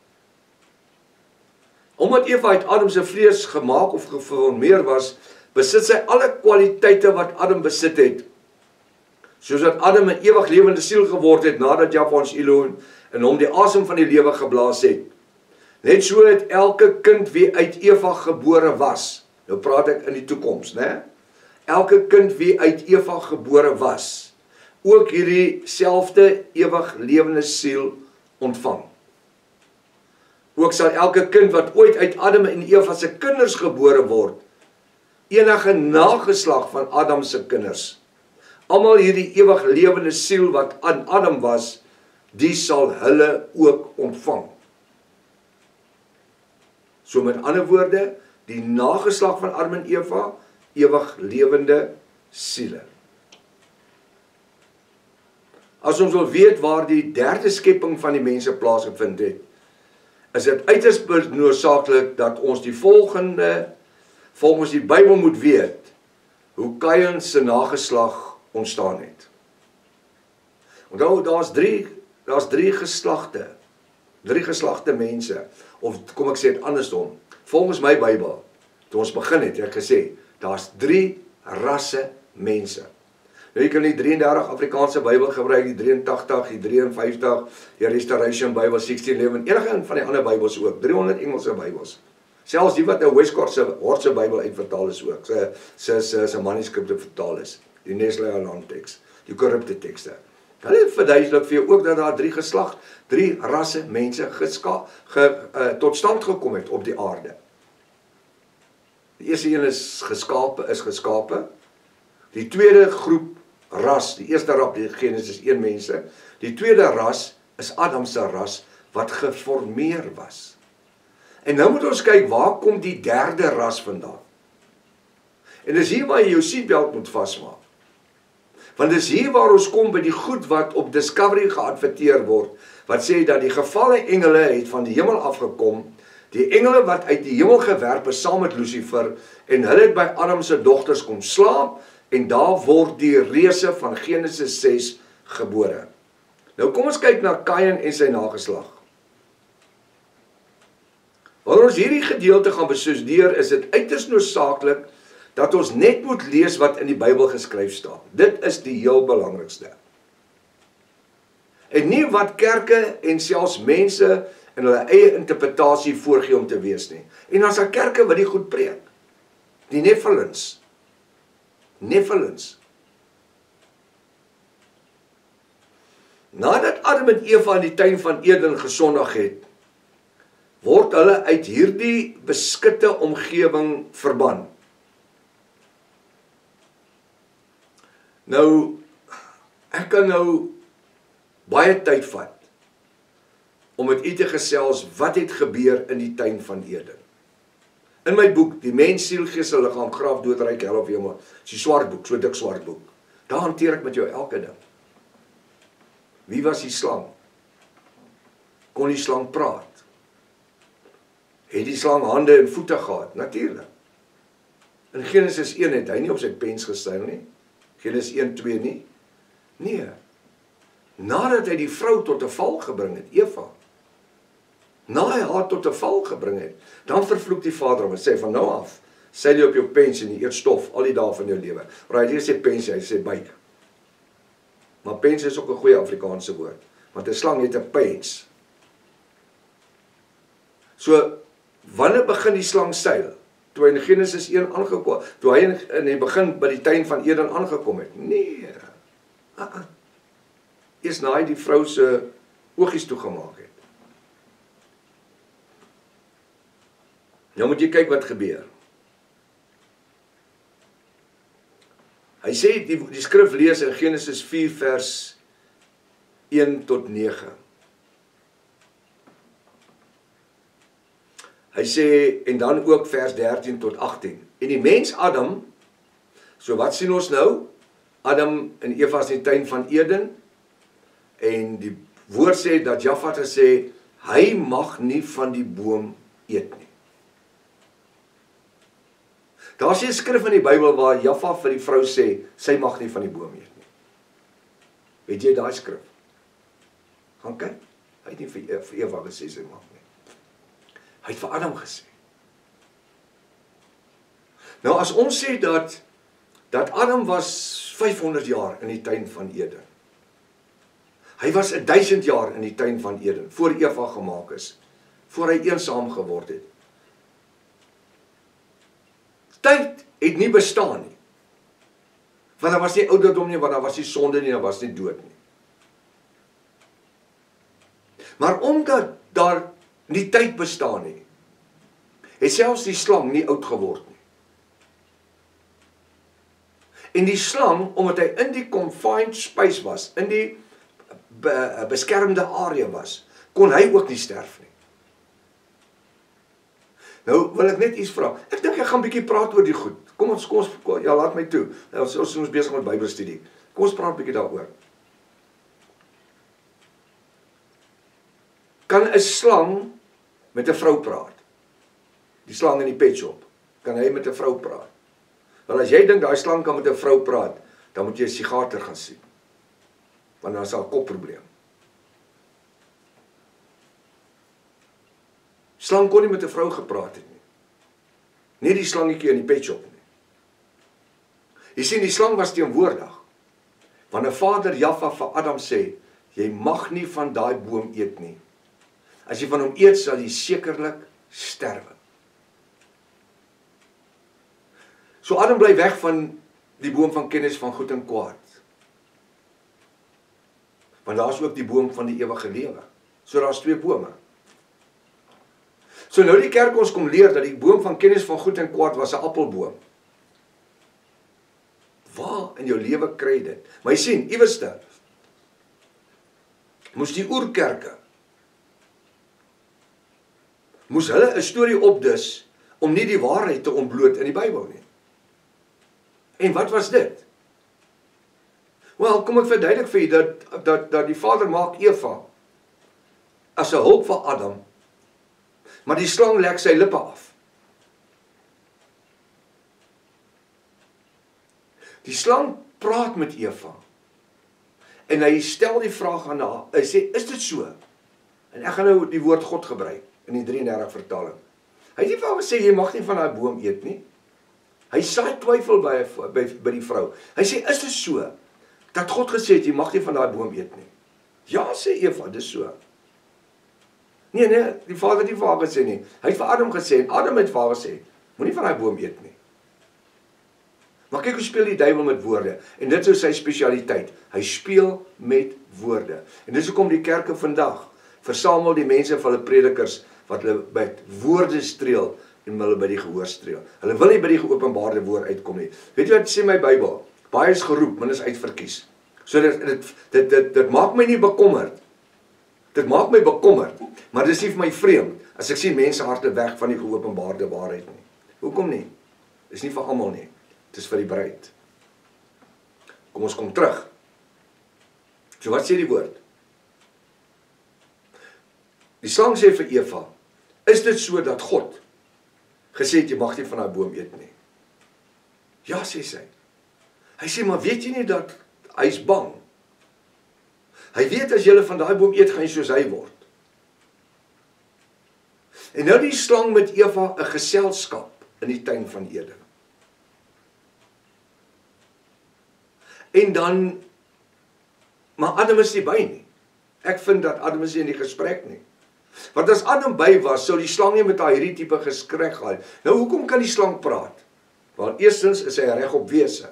Speaker 1: Omdat Eva uit Adam se vlees gemaak of geformeer was, besit sy alle kwaliteite wat Adam besit het. Soos dat Adam 'n ewig lewende siel geword het nadat Jahwe ons Elohim in hom die asem van die lewe geblaas het. Net so het elke kind wie uit Eva gebore was. Nou praat ek in die toekoms, né? Elke kind wie uit Eva gebore was, ook hierdie selfde ewig lewende siel ontvang. Ook sal elke kind wat ooit uit Adam en Eva se kinders gebore word, enige nageslag van Adam se kinders, almal hierdie ewig lewende siel wat aan Adam was, die sal hulle ook ontvang. So met ander woorde, die nageslag van Adam en Eva, ewig lewende siele. As ons wil weet waar die derde skepping van die mense plaasgevind het, is dit uiters noodsaaklik dat ons die volgende, volgens die Bybel moet weet, hoe Kain se nageslag ontstaan het. Onthou, daar's drie, daar's drie geslagte, drie geslagte mense, of kom ek sê dit andersom, volgens my Bybel, toe ons begin het, het ek gesê, daar's drie rasse mense. Nou, jy kan die drieëndertig Afrikaanse Bybel gebruik, die drieëntagtig, die drieënvyftig, die Restoration Bybel sixteen eleven, enige een van die ander Bybels ook, driehonderd Engelse Bybels. Selfs die wat nou Westcott se Hordse Bybel uitvertaal is ook, sy, sy, sy, sy manuskripte vertaal is, die Nestle Aland teks, die korrupte tekste. Hulle verduidelik vir jou ook dat daar drie geslag, drie rasse mense geska, ge, uh, tot stand gekom het op die aarde. Die eerste een is geskape, is geskape. Die tweede groep ras, die eerste ras, die Genesis een mense, die tweede ras is Adam se ras wat geformeer was. En nou moet ons kyk, waar kom die derde ras vandaan? En dis hier waar jy jou seatbelt moet vasmaak. Want dis hier waar ons kom by die goed wat op Discovery geadverteer word, wat sê dat die gevalle engele het van die hemel afgekom, die engele wat uit die hemel gewerp is saam met Lucifer, en hulle het by Adam se dogters kom slaap, en daar word die reuse van Genesis ses gebore. Nou kom ons kyk na Kain en sy nageslag. Wanneer ons hierdie gedeelte gaan bestudeer, is dit uiters noodsaaklik dat ons net moet lees wat in die Bybel geskryf staan. Dit is die heel belangrikste. En nie wat kerke en selfs mense in hulle eie interpretasie voorgee om te wees nie. En as daar kerke wat die goed preek, die Nephilims, Nephilims. Nadat Adam en Eva in die tuin van Eden gesondig het, word hulle uit hierdie beskitte omgewing verban. Nou, ek kan nou baie tyd vat om met u te gesels wat het gebeur in die tuin van Eden. In my boek, Die Mens, Siel, Gees en Liggaam, Graf, Doodryk, Hel of Hemel, is die swart boek, so dik swart boek. Daar hanteer ek met jou elke ding. Wie was die slang? Kon die slang praat? Het die slang hande en voete gehad? Natuurlik. In Genesis een het hy nie op sy pens gestyl nie. Genesis een twee nie. Nee. Nadat hy die vrou tot 'n val gebring het, Eva, na hy haar tot 'n val gebring het, dan vervloek die Vader hom en sê van nou af, seil jy op jou pens en jy eet stof al die dae van jou lewe. Maar hy sê pens, hy sê buik. Maar pens is ook 'n goeie Afrikaanse woord, want 'n slang het 'n pens. So, wanneer begin die slang seil? toe hy in Genesis een aangekom, toe hy in, in die begin by die tuin van Eden aangekom het. Nee, uh -uh. Eers na hy die vrou se oogies toegemaak het. Nou moet jy kyk wat gebeur. Hy sê, die, die skrif lees in Genesis vier vers een tot nege. Hy sê, en dan ook vers dertien tot agtien. En die mens Adam, so wat sien ons nou? Adam en Eva is in die tuin van Eden, en die woord sê dat Jaffa gesê, hy mag nie van die boom eet nie. Daar is 'n skrif in die Bybel waar Jaffa vir die vrou sê, sy mag nie van die boom eet nie. Weet jy daai skrif? Gaan kyk. Hy het nie vir, vir Eva gesê sy mag nie. Hy het vir Adam gesê. Nou as ons sê dat dat Adam was vyfhonderd jaar in die tuin van Eden. Hy was duisend jaar in die tuin van Eden voor Eva gemaak is, voor hy eensaam geword het. Tyd het nie bestaan nie. Want daar was nie ouderdom nie, want daar was nie sonde nie, daar was nie dood nie. Maar omdat daar nie tyd bestaan nie, het selfs die slang nie oud geword nie. En die slang, omdat hy in die confined space was, in die be, beskermde area was, kon hy ook nie sterf nie. Nou wil ek net iets vra. Ek dink ek gaan 'n bietjie praat oor die goed. Kom ons, kom ons, ja, laat my toe. Ons ons is besig met Bybelstudie. Kom ons praat 'n bietjie daaroor. Kan 'n slang met 'n vrou praat? Die slang in die pet shop. Kan hy met 'n vrou praat? Wel as jy dink daai slang kan met 'n vrou praat, dan moet jy 'n psigiater gaan sien. Want dan is daar 'n kopprobleem. Slang kon nie met 'n vrou gepraat het nie. Nie die slangetjie in die pet shop nie. Jy sien, die slang was teenwoordig. Wanneer Vader Jaffa vir Adam sê, jy mag nie van daai boom eet nie. As jy van hom eet, sal jy sekerlik sterwe. So Adam bly weg van die boom van kennis van goed en kwaad. Want daar is ook die boom van die ewige lewe. So daar is twee bome. So nou die kerk ons kom leer dat die boom van kennis van goed en kwaad was 'n appelboom. Waar in jou lewe kry jy dit? Maar jy sien, iewerste moes die oerkerke moes hulle 'n storie opdis om nie die waarheid te ontbloot in die Bybel nie. En wat was dit? Wel, kom ek verduidelik vir julle dat, dat, dat die Vader maak Eva as 'n hulp vir Adam, maar die slang lek sy lippe af. Die slang praat met Eva, en hy stel die vraag aan haar, hy sê, is dit so? En ek gaan nou die woord God gebruik, in die drie en dertig vertaling. Hy het nie vir haar gesê, jy mag nie van daai boom eet nie. Hy saai twyfel by, by, by die vrou. Hy sê, is dit so, dat God gesê het, jy mag nie van daai boom eet nie? Ja, sê Eva, dis so. Nee, nee, die Vader het nie vir haar gesê nie. Hy het vir Adam gesê, en Adam het vir haar gesê, moenie van daai boom eet nie. Maar kyk hoe speel die duiwel met woorde, en dit is sy spesialiteit. Hy speel met woorde. En dis hoekom die kerke vandag versamel die mense van hulle predikers wat hulle by woorde streel en hulle by die gehoor streel. Hulle wil nie by die geopenbaarde woord uitkom nie. Weet jy wat sê my Bybel? Baie is geroep, min is uitverkies. So dit dit dit dit, dit maak my nie bekommerd. Dit maak my bekommerd, maar dis nie vir my vreemd as ek sien mense harte weg van die geopenbaarde waarheid nie. Hoekom nie? Dis nie vir almal nie. Dis vir die bruid. Kom ons kom terug. So wat sê die woord? Die slang sê vir Eva, is dit so dat God gesê het jy mag nie van daai boom eet nie? Ja, sê sy. Hy sê, maar weet jy nie dat hy is bang? Hy weet as jy van daai boom eet, gaan jy soos hy word. En nou die slang met Eva 'n geselskap in die tuin van Eden. En dan, maar Adam is nie by nie. Ek vind dat Adam is nie in die gesprek nie. Want as Adam by was, sou die slang nie met daai hierdie tipe geskrek gehad. Nou hoekom kan die slang praat? Want eerstens is hy regop wese.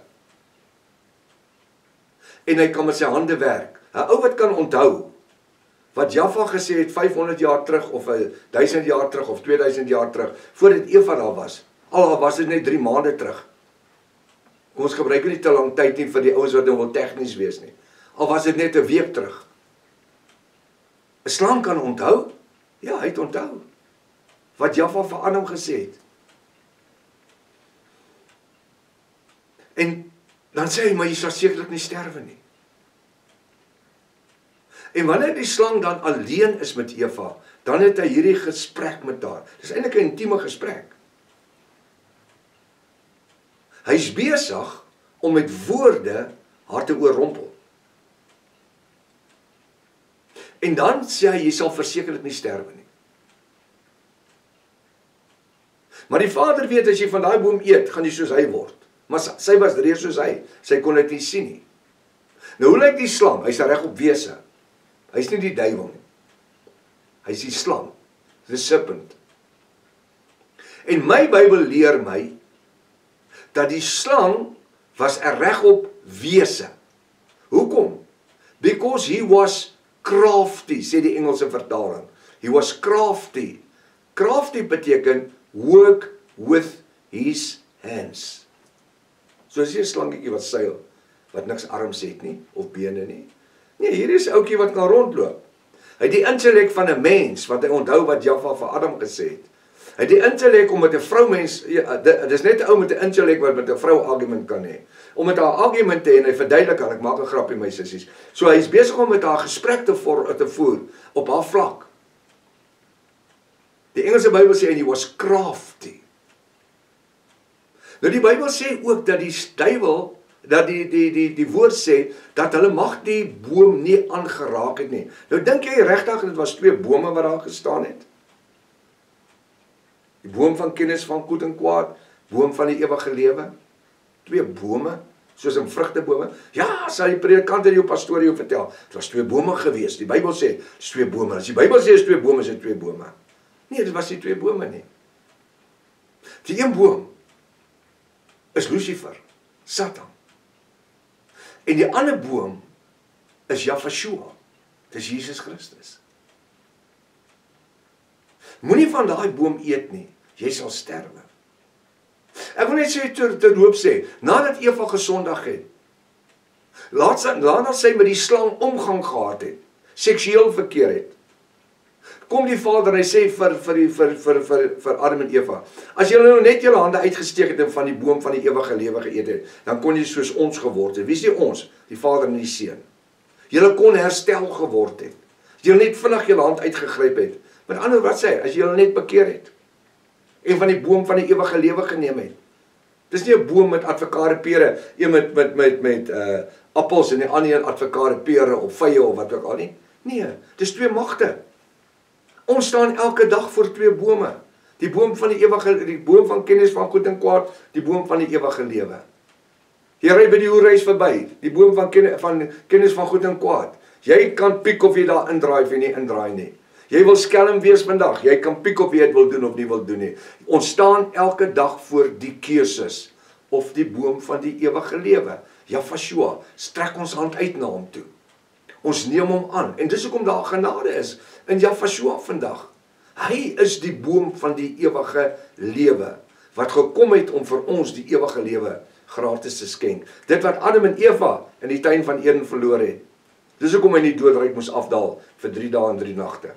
Speaker 1: En hy kan met sy hande werk. 'n Ou wat kan onthou wat Java gesê het vyfhonderd jaar terug of duisend jaar terug of tweeduisend jaar terug, voordat Eva daar was. Al was dit net drie maande terug. Ons gebruik nie te lang tyd nie vir die ouens wat nou wil tegnies wees nie. Al was dit net 'n week terug. 'n Slang kan onthou? Ja, hy het onthou. Wat Java vir Adam gesê het. En dan sê hy, maar jy sal sekerlik nie sterwe nie. En wanneer die slang dan alleen is met Eva, dan het hy hierdie gesprek met haar. Dis eintlik 'n intieme gesprek. Hy's besig om met woorde haar te oorrompel. En dan sê hy, jy sal versekerlik nie sterwe nie. Maar die vader weet, as jy van daai boom eet, gaan jy soos hy word. Maar sy was reeds soos hy, sy kon dit nie sien nie. Nou hoe lyk die slang? Hy's regop wese. Hy's nie die duiwel nie. Hy's die slang, the serpent. En my Bybel leer my, dat die slang was regop wese. Hoekom? Because he was crafty, sê die Engelse vertaling. He was crafty. Crafty beteken work with his hands. So is hier 'n slangetjie wat seil, wat niks arms het nie, of bene nie. Nee, hier is 'n ouetjie wat kan rondloop. Hy het die intellek van 'n mens, wat hy onthou wat Java vir Adam gesê het. Hy het die intellek om met 'n vroumens, ja, dit is net 'n ou met 'n intellek wat met 'n vrou argument kan hê. Om met haar argument te hê, en hy verduidelik haar, ek maak 'n grappie my sissies. So hy is besig om met haar gesprek te, voor, te voer, op haar vlak. Die Engelse Bybel sê, and he was crafty. Nou die Bybel sê ook dat die duiwel, dat die, die, die, die woord sê, dat hulle mag die boom nie aangeraak het nie. Nou dink jy regtig, dit was twee bome wat daar gestaan het? Die boom van kennis van goed en kwaad, boom van die ewige lewe. Twee bome, soos in vrugtebome. Ja, sal die predikant en jou pastoor jou vertel, het was twee bome gewees. Die Bybel sê, dit is twee bome. As die Bybel sê, is twee bome, is dit twee bome. Nee, dit was nie twee bome nie. Die een boom is Lucifer, Satan. En die ander boom is Yahshua, dit is Jesus Christus. Moenie van daai boom eet nie, jy sal sterwe. Ek wil net sê, ter, ter loop sê, nadat Eva gesondig het, laat sy, nadat sy met die slang omgang gehad het, seksueel verkeer het, kom die vader en hy sê vir, vir, vir, vir, vir, vir Adam en Eva, as julle nou net julle hande uitgesteek het en van die boom van die ewige lewe geëet het, dan kon jy soos ons geword het. Wie is die ons? Die vader en die seun. Julle kon herstel geword het. As julle net vinnig julle hand uitgegryp het. Met ander wat sê, as julle net bekeer het, en van die boom van die ewige lewe geneem het. Dis nie 'n boom met advokate pere, een met, met, met, met uh, appels en die ander een advokate pere of vye of wat ook al nie. Nee, dis twee magte. Ons staan elke dag voor twee bome. Die boom van die ewige, die boom van kennis van goed en kwaad, die boom van die ewige lewe. Jy ry by die hoerhuis verby, die boom van kennis van, kennis van goed en kwaad. Jy kan piek of jy daar indraai of jy nie indraai nie. Jy wil skelm wees vandag, jy kan piek of jy het wil doen of nie wil doen nie. Ons staan elke dag voor die keuses, of die boom van die ewige lewe. Yahshua, strek ons hand uit na hom toe. Ons neem hom aan, en dis hoekom daar genade is, in Yahshua vandag. Hy is die boom van die ewige lewe, wat gekom het om vir ons die ewige lewe gratis te skenk. Dit wat Adam en Eva in die tuin van Eden verloor het. Dis hoekom hy in die doodryk moes afdaal vir drie dae en drie nagte.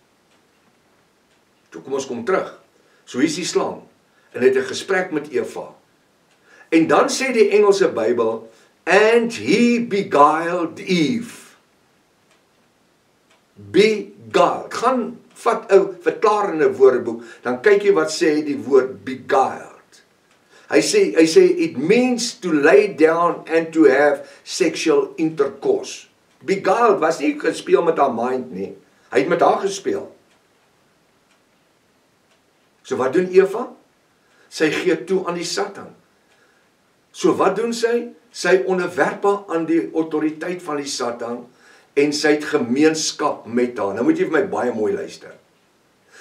Speaker 1: Toe kom ons kom terug. So hier is die slang, en het 'n gesprek met Eva. En dan sê die Engelse Bybel, and he beguiled Eve. Beguiled. Gaan vat 'n verklarende woordeboek, dan kyk jy wat sê die woord beguiled. Hy sê, hy sê, it means to lay down and to have sexual intercourse. Beguiled was nie gespeel met haar mind nie. Hy het met haar gespeel. So wat doen Eva? Sy gee toe aan die Satan. So wat doen sy? Sy onderwerp haar aan die autoriteit van die Satan en sy het gemeenskap met haar. Nou moet jy vir my baie mooi luister.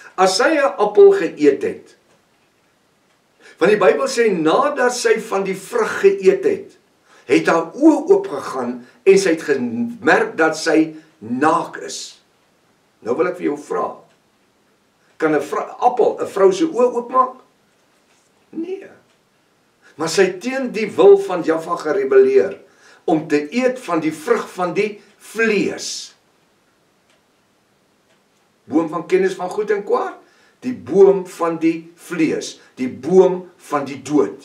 Speaker 1: As sy 'n appel geëet het, want die Bybel sê, nadat sy van die vrug geëet het, het haar oë oopgegaan en sy het gemerk dat sy naak is. Nou wil ek vir jou vra, kan 'n appel 'n vrou se oë oopmaak? Nee. Maar sy het teen die wil van Jaffa gerebelleer, om te eet van die vrug van die vlees. Boom van kennis van goed en kwaad, die boom van die vlees, die boom van die dood.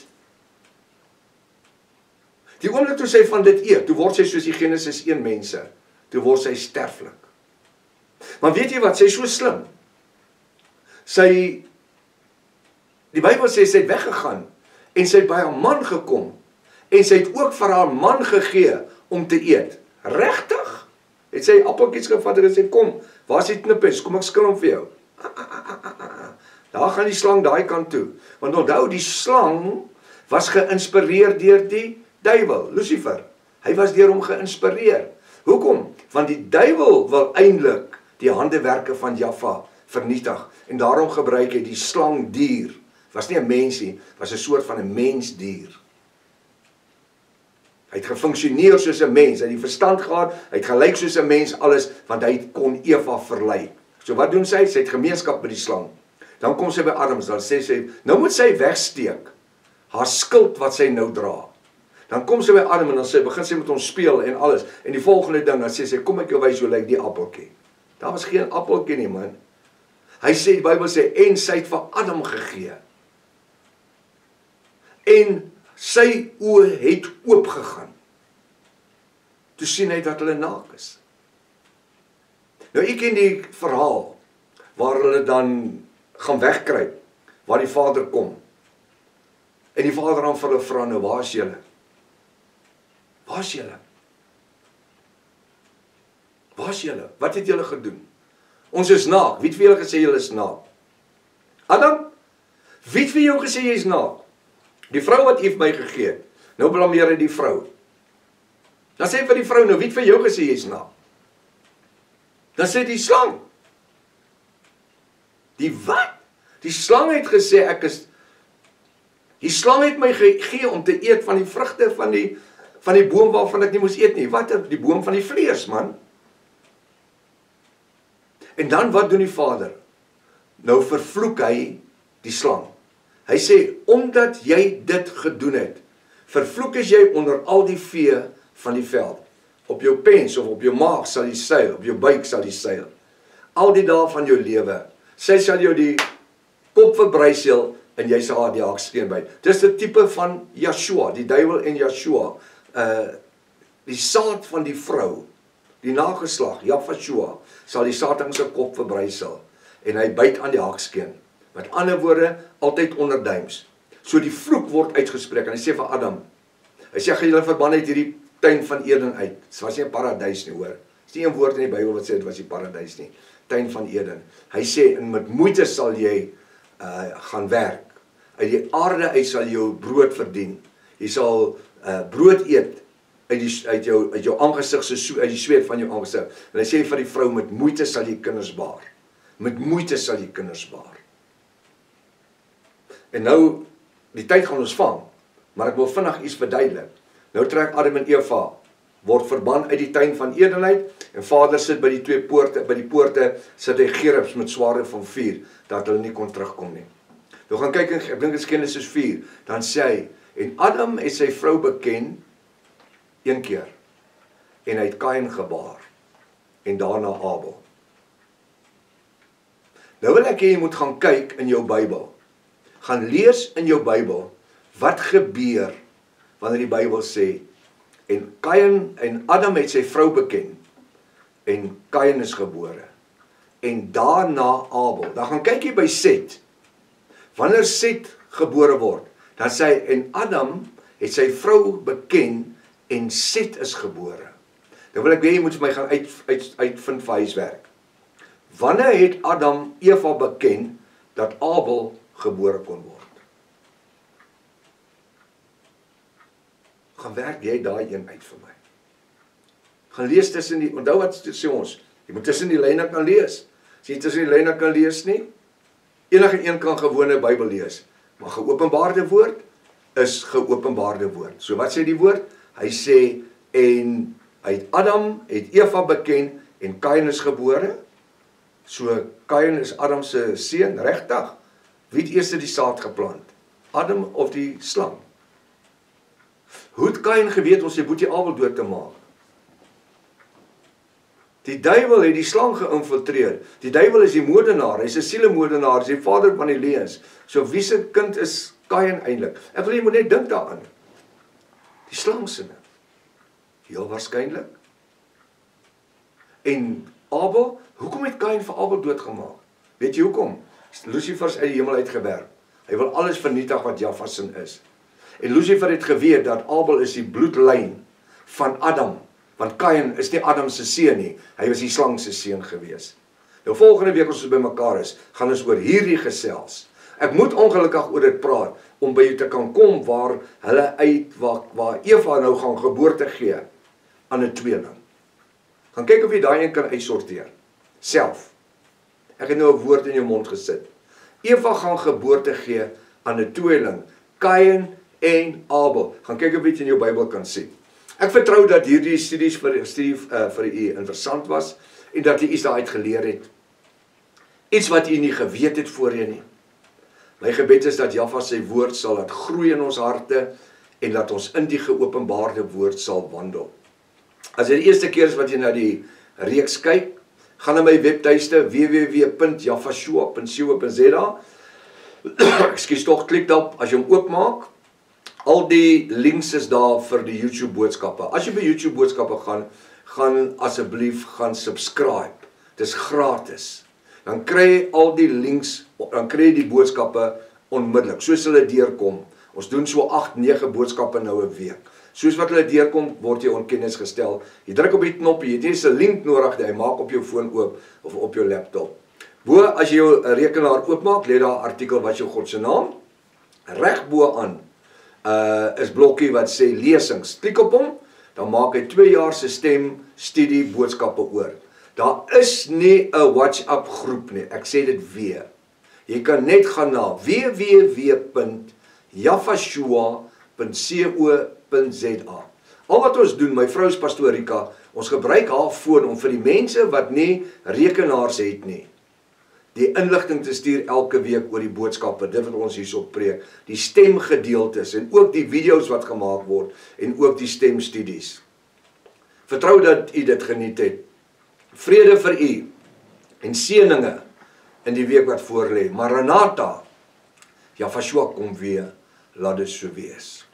Speaker 1: Die oomblik toe sy van dit eet, toe word sy soos die Genesis een mense, toe word sy sterflik. Maar weet jy wat, sy is so slim. Sy, die Bybel sê, sy het weggegaan, en sy het by haar man gekom, en sy het ook vir haar man gegee, om te eet. Regtig? Het sy appeltjies gevat en sê, kom, waar is die knippies, kom ek skil hom vir jou. Daar gaan die slang daai kant toe. Want onthou, die slang was geïnspireer deur die duiwel, Lucifer. Hy was deur hom geïnspireer. Hoekom? Want die duiwel wil eintlik die handewerke van Jaffa vernietig. En daarom gebruik hy die slangdier. Was nie 'n mensie, was 'n soort van 'n mensdier. Hy het gefunksioneer soos 'n mens, hy het die verstand gehad, hy het gelyk soos 'n mens alles, want hy kon Eva verlei. So wat doen sy? Sy het gemeenskap met die slang. Dan kom sy by Adam, dan sê sy, nou moet sy wegsteek, haar skild wat sy nou dra. Dan kom sy by Adam en dan sê, begin sy met hom speel en alles. En die volgende ding, dan sê sy, kom ek jou wys hoe lyk die appeltjie. Daar was geen appeltjie nie, man. Hy sê, die Bybel sê, en sy het vir Adam gegee. En sy oë het oopgegaan. Toe sien hy dat hulle naak is. Nou, ek ken die verhaal, waar hulle dan gaan wegkruip, waar die vader kom. En die vader dan vir hulle vra, nou, waar is julle? Waar is julle? Waar is julle? Wat het julle gedoen? Ons is naak. Wie het vir julle gesê julle is naak? Adam? Wie het vir jou gesê jy is naak? Die vrou wat Eve my gegee het. Nou blameer hy die vrou. Dan sê hy vir die vrou, nou wie het vir jou gesê jy is naak? Dan sê die slang. Die wat? Die slang het gesê ek is. Die slang het my gegee om te eet van die vrugte van die van die boom waarvan ek nie moes eet nie. Wat? Die boom van die vlees, man. En dan wat doen die vader? Nou vervloek hy die slang. Hy sê, omdat jy dit gedoen het, vervloek is jy onder al die vee van die veld. Op jou pens of op jou maag sal jy seil, op jou buik sal jy seil. Al die dae van jou lewe, sy sal jou die kop verbrysel en jy sal haar die haaksteen byt. Dis 'n tipe van Yeshua, die duiwel en Yeshua, uh, die saad van die vrou, die nageslag, Yahshua, sal die Satan se kop verbrysel en hy byt aan die haaksteen. Met ander woorde, altyd onderduims. So die vloek word uitgespreek en hy sê vir Adam, hy sê, gaan julle verban uit hierdie tuin van Eden uit. Dit was nie 'n paradys nie, hoor. Dit is nie 'n woord in die Bybel wat sê dit was die paradys nie. Tuin van Eden. Hy sê, en met moeite sal jy uh, gaan werk. Uit die aarde uit sal jou brood verdien. Jy sal uh, brood eet uit, die, uit, jou, uit jou aangesig, so, uit die sweet van jou aangesig. En hy sê vir die vrou, met moeite sal jy kinders baar. Met moeite sal jy kinders baar. En nou, die tyd gaan ons vang, maar ek wil vinnig iets verduidelik. Nou trek Adam en Eva, word verban uit die tuin van Eden uit, en Vader sit by die twee poorte, by die poorte sit hy gerubs met swaarde van vuur, dat hulle nie kon terugkom nie. Nou gaan kyk, ek dink in Genesis vier, dan sê hy, en Adam het sy vrou beken, een keer, en hy het Kain gebaar, en daarna Abel. Nou wil ek hê jy moet gaan kyk in jou Bybel, gaan lees in jou Bybel, wat gebeur, wanneer die Bybel sê, en Kain en Adam het sy vrou beken, en Kain is gebore, en daarna Abel. Dan gaan kyk jy by Set, wanneer Set gebore word, dan sê hy, en Adam het sy vrou beken, en Set is gebore. Dan wil ek weet, jy moet vir my gaan uit, uit, uitvind vir huiswerk. Wanneer het Adam Eva beken, dat Abel gebore kon word? Gaan werk jy daai een uit vir my. Gaan lees tussen die, onthou wat sê ons, jy moet tussen die lyne kan lees. As jy tussen die lyne kan lees nie, Enige een kan gewone Bybel lees, maar geopenbaarde woord is geopenbaarde woord. So wat sê die woord? Hy sê, en uit Adam het Eva beken, en Kain is gebore. So Kain is Adam se seun, regtig. Wie het eers die saad geplant? Adam of die slang? Hoe het Kain geweet om sy boetie Abel dood te maak? Die duiwel het die slang geïnfiltreer. Die duiwel is die moordenaar, hy is 'n sielemoordenaar, hy is die vader van die leuns. So wie se kind is Kain eintlik? Ek wil jy moet net dink daaraan. Die slang se. Heel waarskynlik. En Abel, hoekom het Kain vir Abel doodgemaak? Weet jy hoekom? Lucifer is uit die hemel uitgewerp. Hy wil alles vernietig wat Java sin is. En Lucifer het geweet dat Abel is die bloedlyn van Adam. Want Kain is nie Adam se seun nie, hy was die slang se seun gewees. Nou volgende week as ons by mekaar is, gaan ons oor hierdie gesels. Ek moet ongelukkig oor dit praat, om by jou te kan kom waar hulle uit, waar, waar Eva nou gaan geboorte gee, aan 'n tweeling. Gaan kyk of jy daai een kan uitsorteer, self. Ek het nou 'n woord in jou mond gesit. Eva gaan geboorte gee aan 'n tweeling, Kain en Abel. Gaan kyk of jy dit in jou Bybel kan sien. Ek vertrou dat hierdie studies vir, studie, uh, vir u interessant was, en dat jy iets daaruit geleer het. Iets wat jy nie geweet het voorheen nie. My gebed is dat Java sy woord sal laat groei in ons harte, en dat ons in die geopenbaarde woord sal wandel. As dit die eerste keer is wat jy na die reeks kyk, gaan na my webtuiste w w w punt javashua punt co punt za. Ekskuus tog, klik daarop as jy hom oopmaak. Al die links is daar vir die YouTube boodskappe. As jy by YouTube boodskappe gaan, gaan asseblief gaan subscribe. Dis gratis. Dan kry jy al die links, dan kry jy die boodskappe onmiddellik, soos hulle deurkom. Ons doen so agt, nege boodskappe nou 'n week. Soos wat hulle deurkom, word jy onkennis gestel. Jy druk op die knoppie, jy het nie eens 'n link nodig, jy maak op jou foon oop of op jou laptop. Bo, as jy jou rekenaar oopmaak, lê daar 'n artikel wat jou God se naam. Reg bo aan uh, is blokkie wat sê lesings. Klik op hom, dan maak hy twee jaar se stem studie boodskappe oor. Daar is nie 'n WhatsApp groep nie, ek sê dit weer. Jy kan net gaan na w w w punt javashua punt co punt za. Al wat ons doen, my vrou is Pastoor Rika, ons gebruik haar foon om vir die mense wat nie rekenaars het nie, die inligting te stuur elke week oor die boodskappe, dit wat ons hierso preek, die stemgedeeltes en ook die video's wat gemaak word en ook die stemstudies. Vertrou dat u dit geniet het. Vrede vir u en seëninge in die week wat voorlê. Maranatha, Javashua kom weer, laat dit so wees.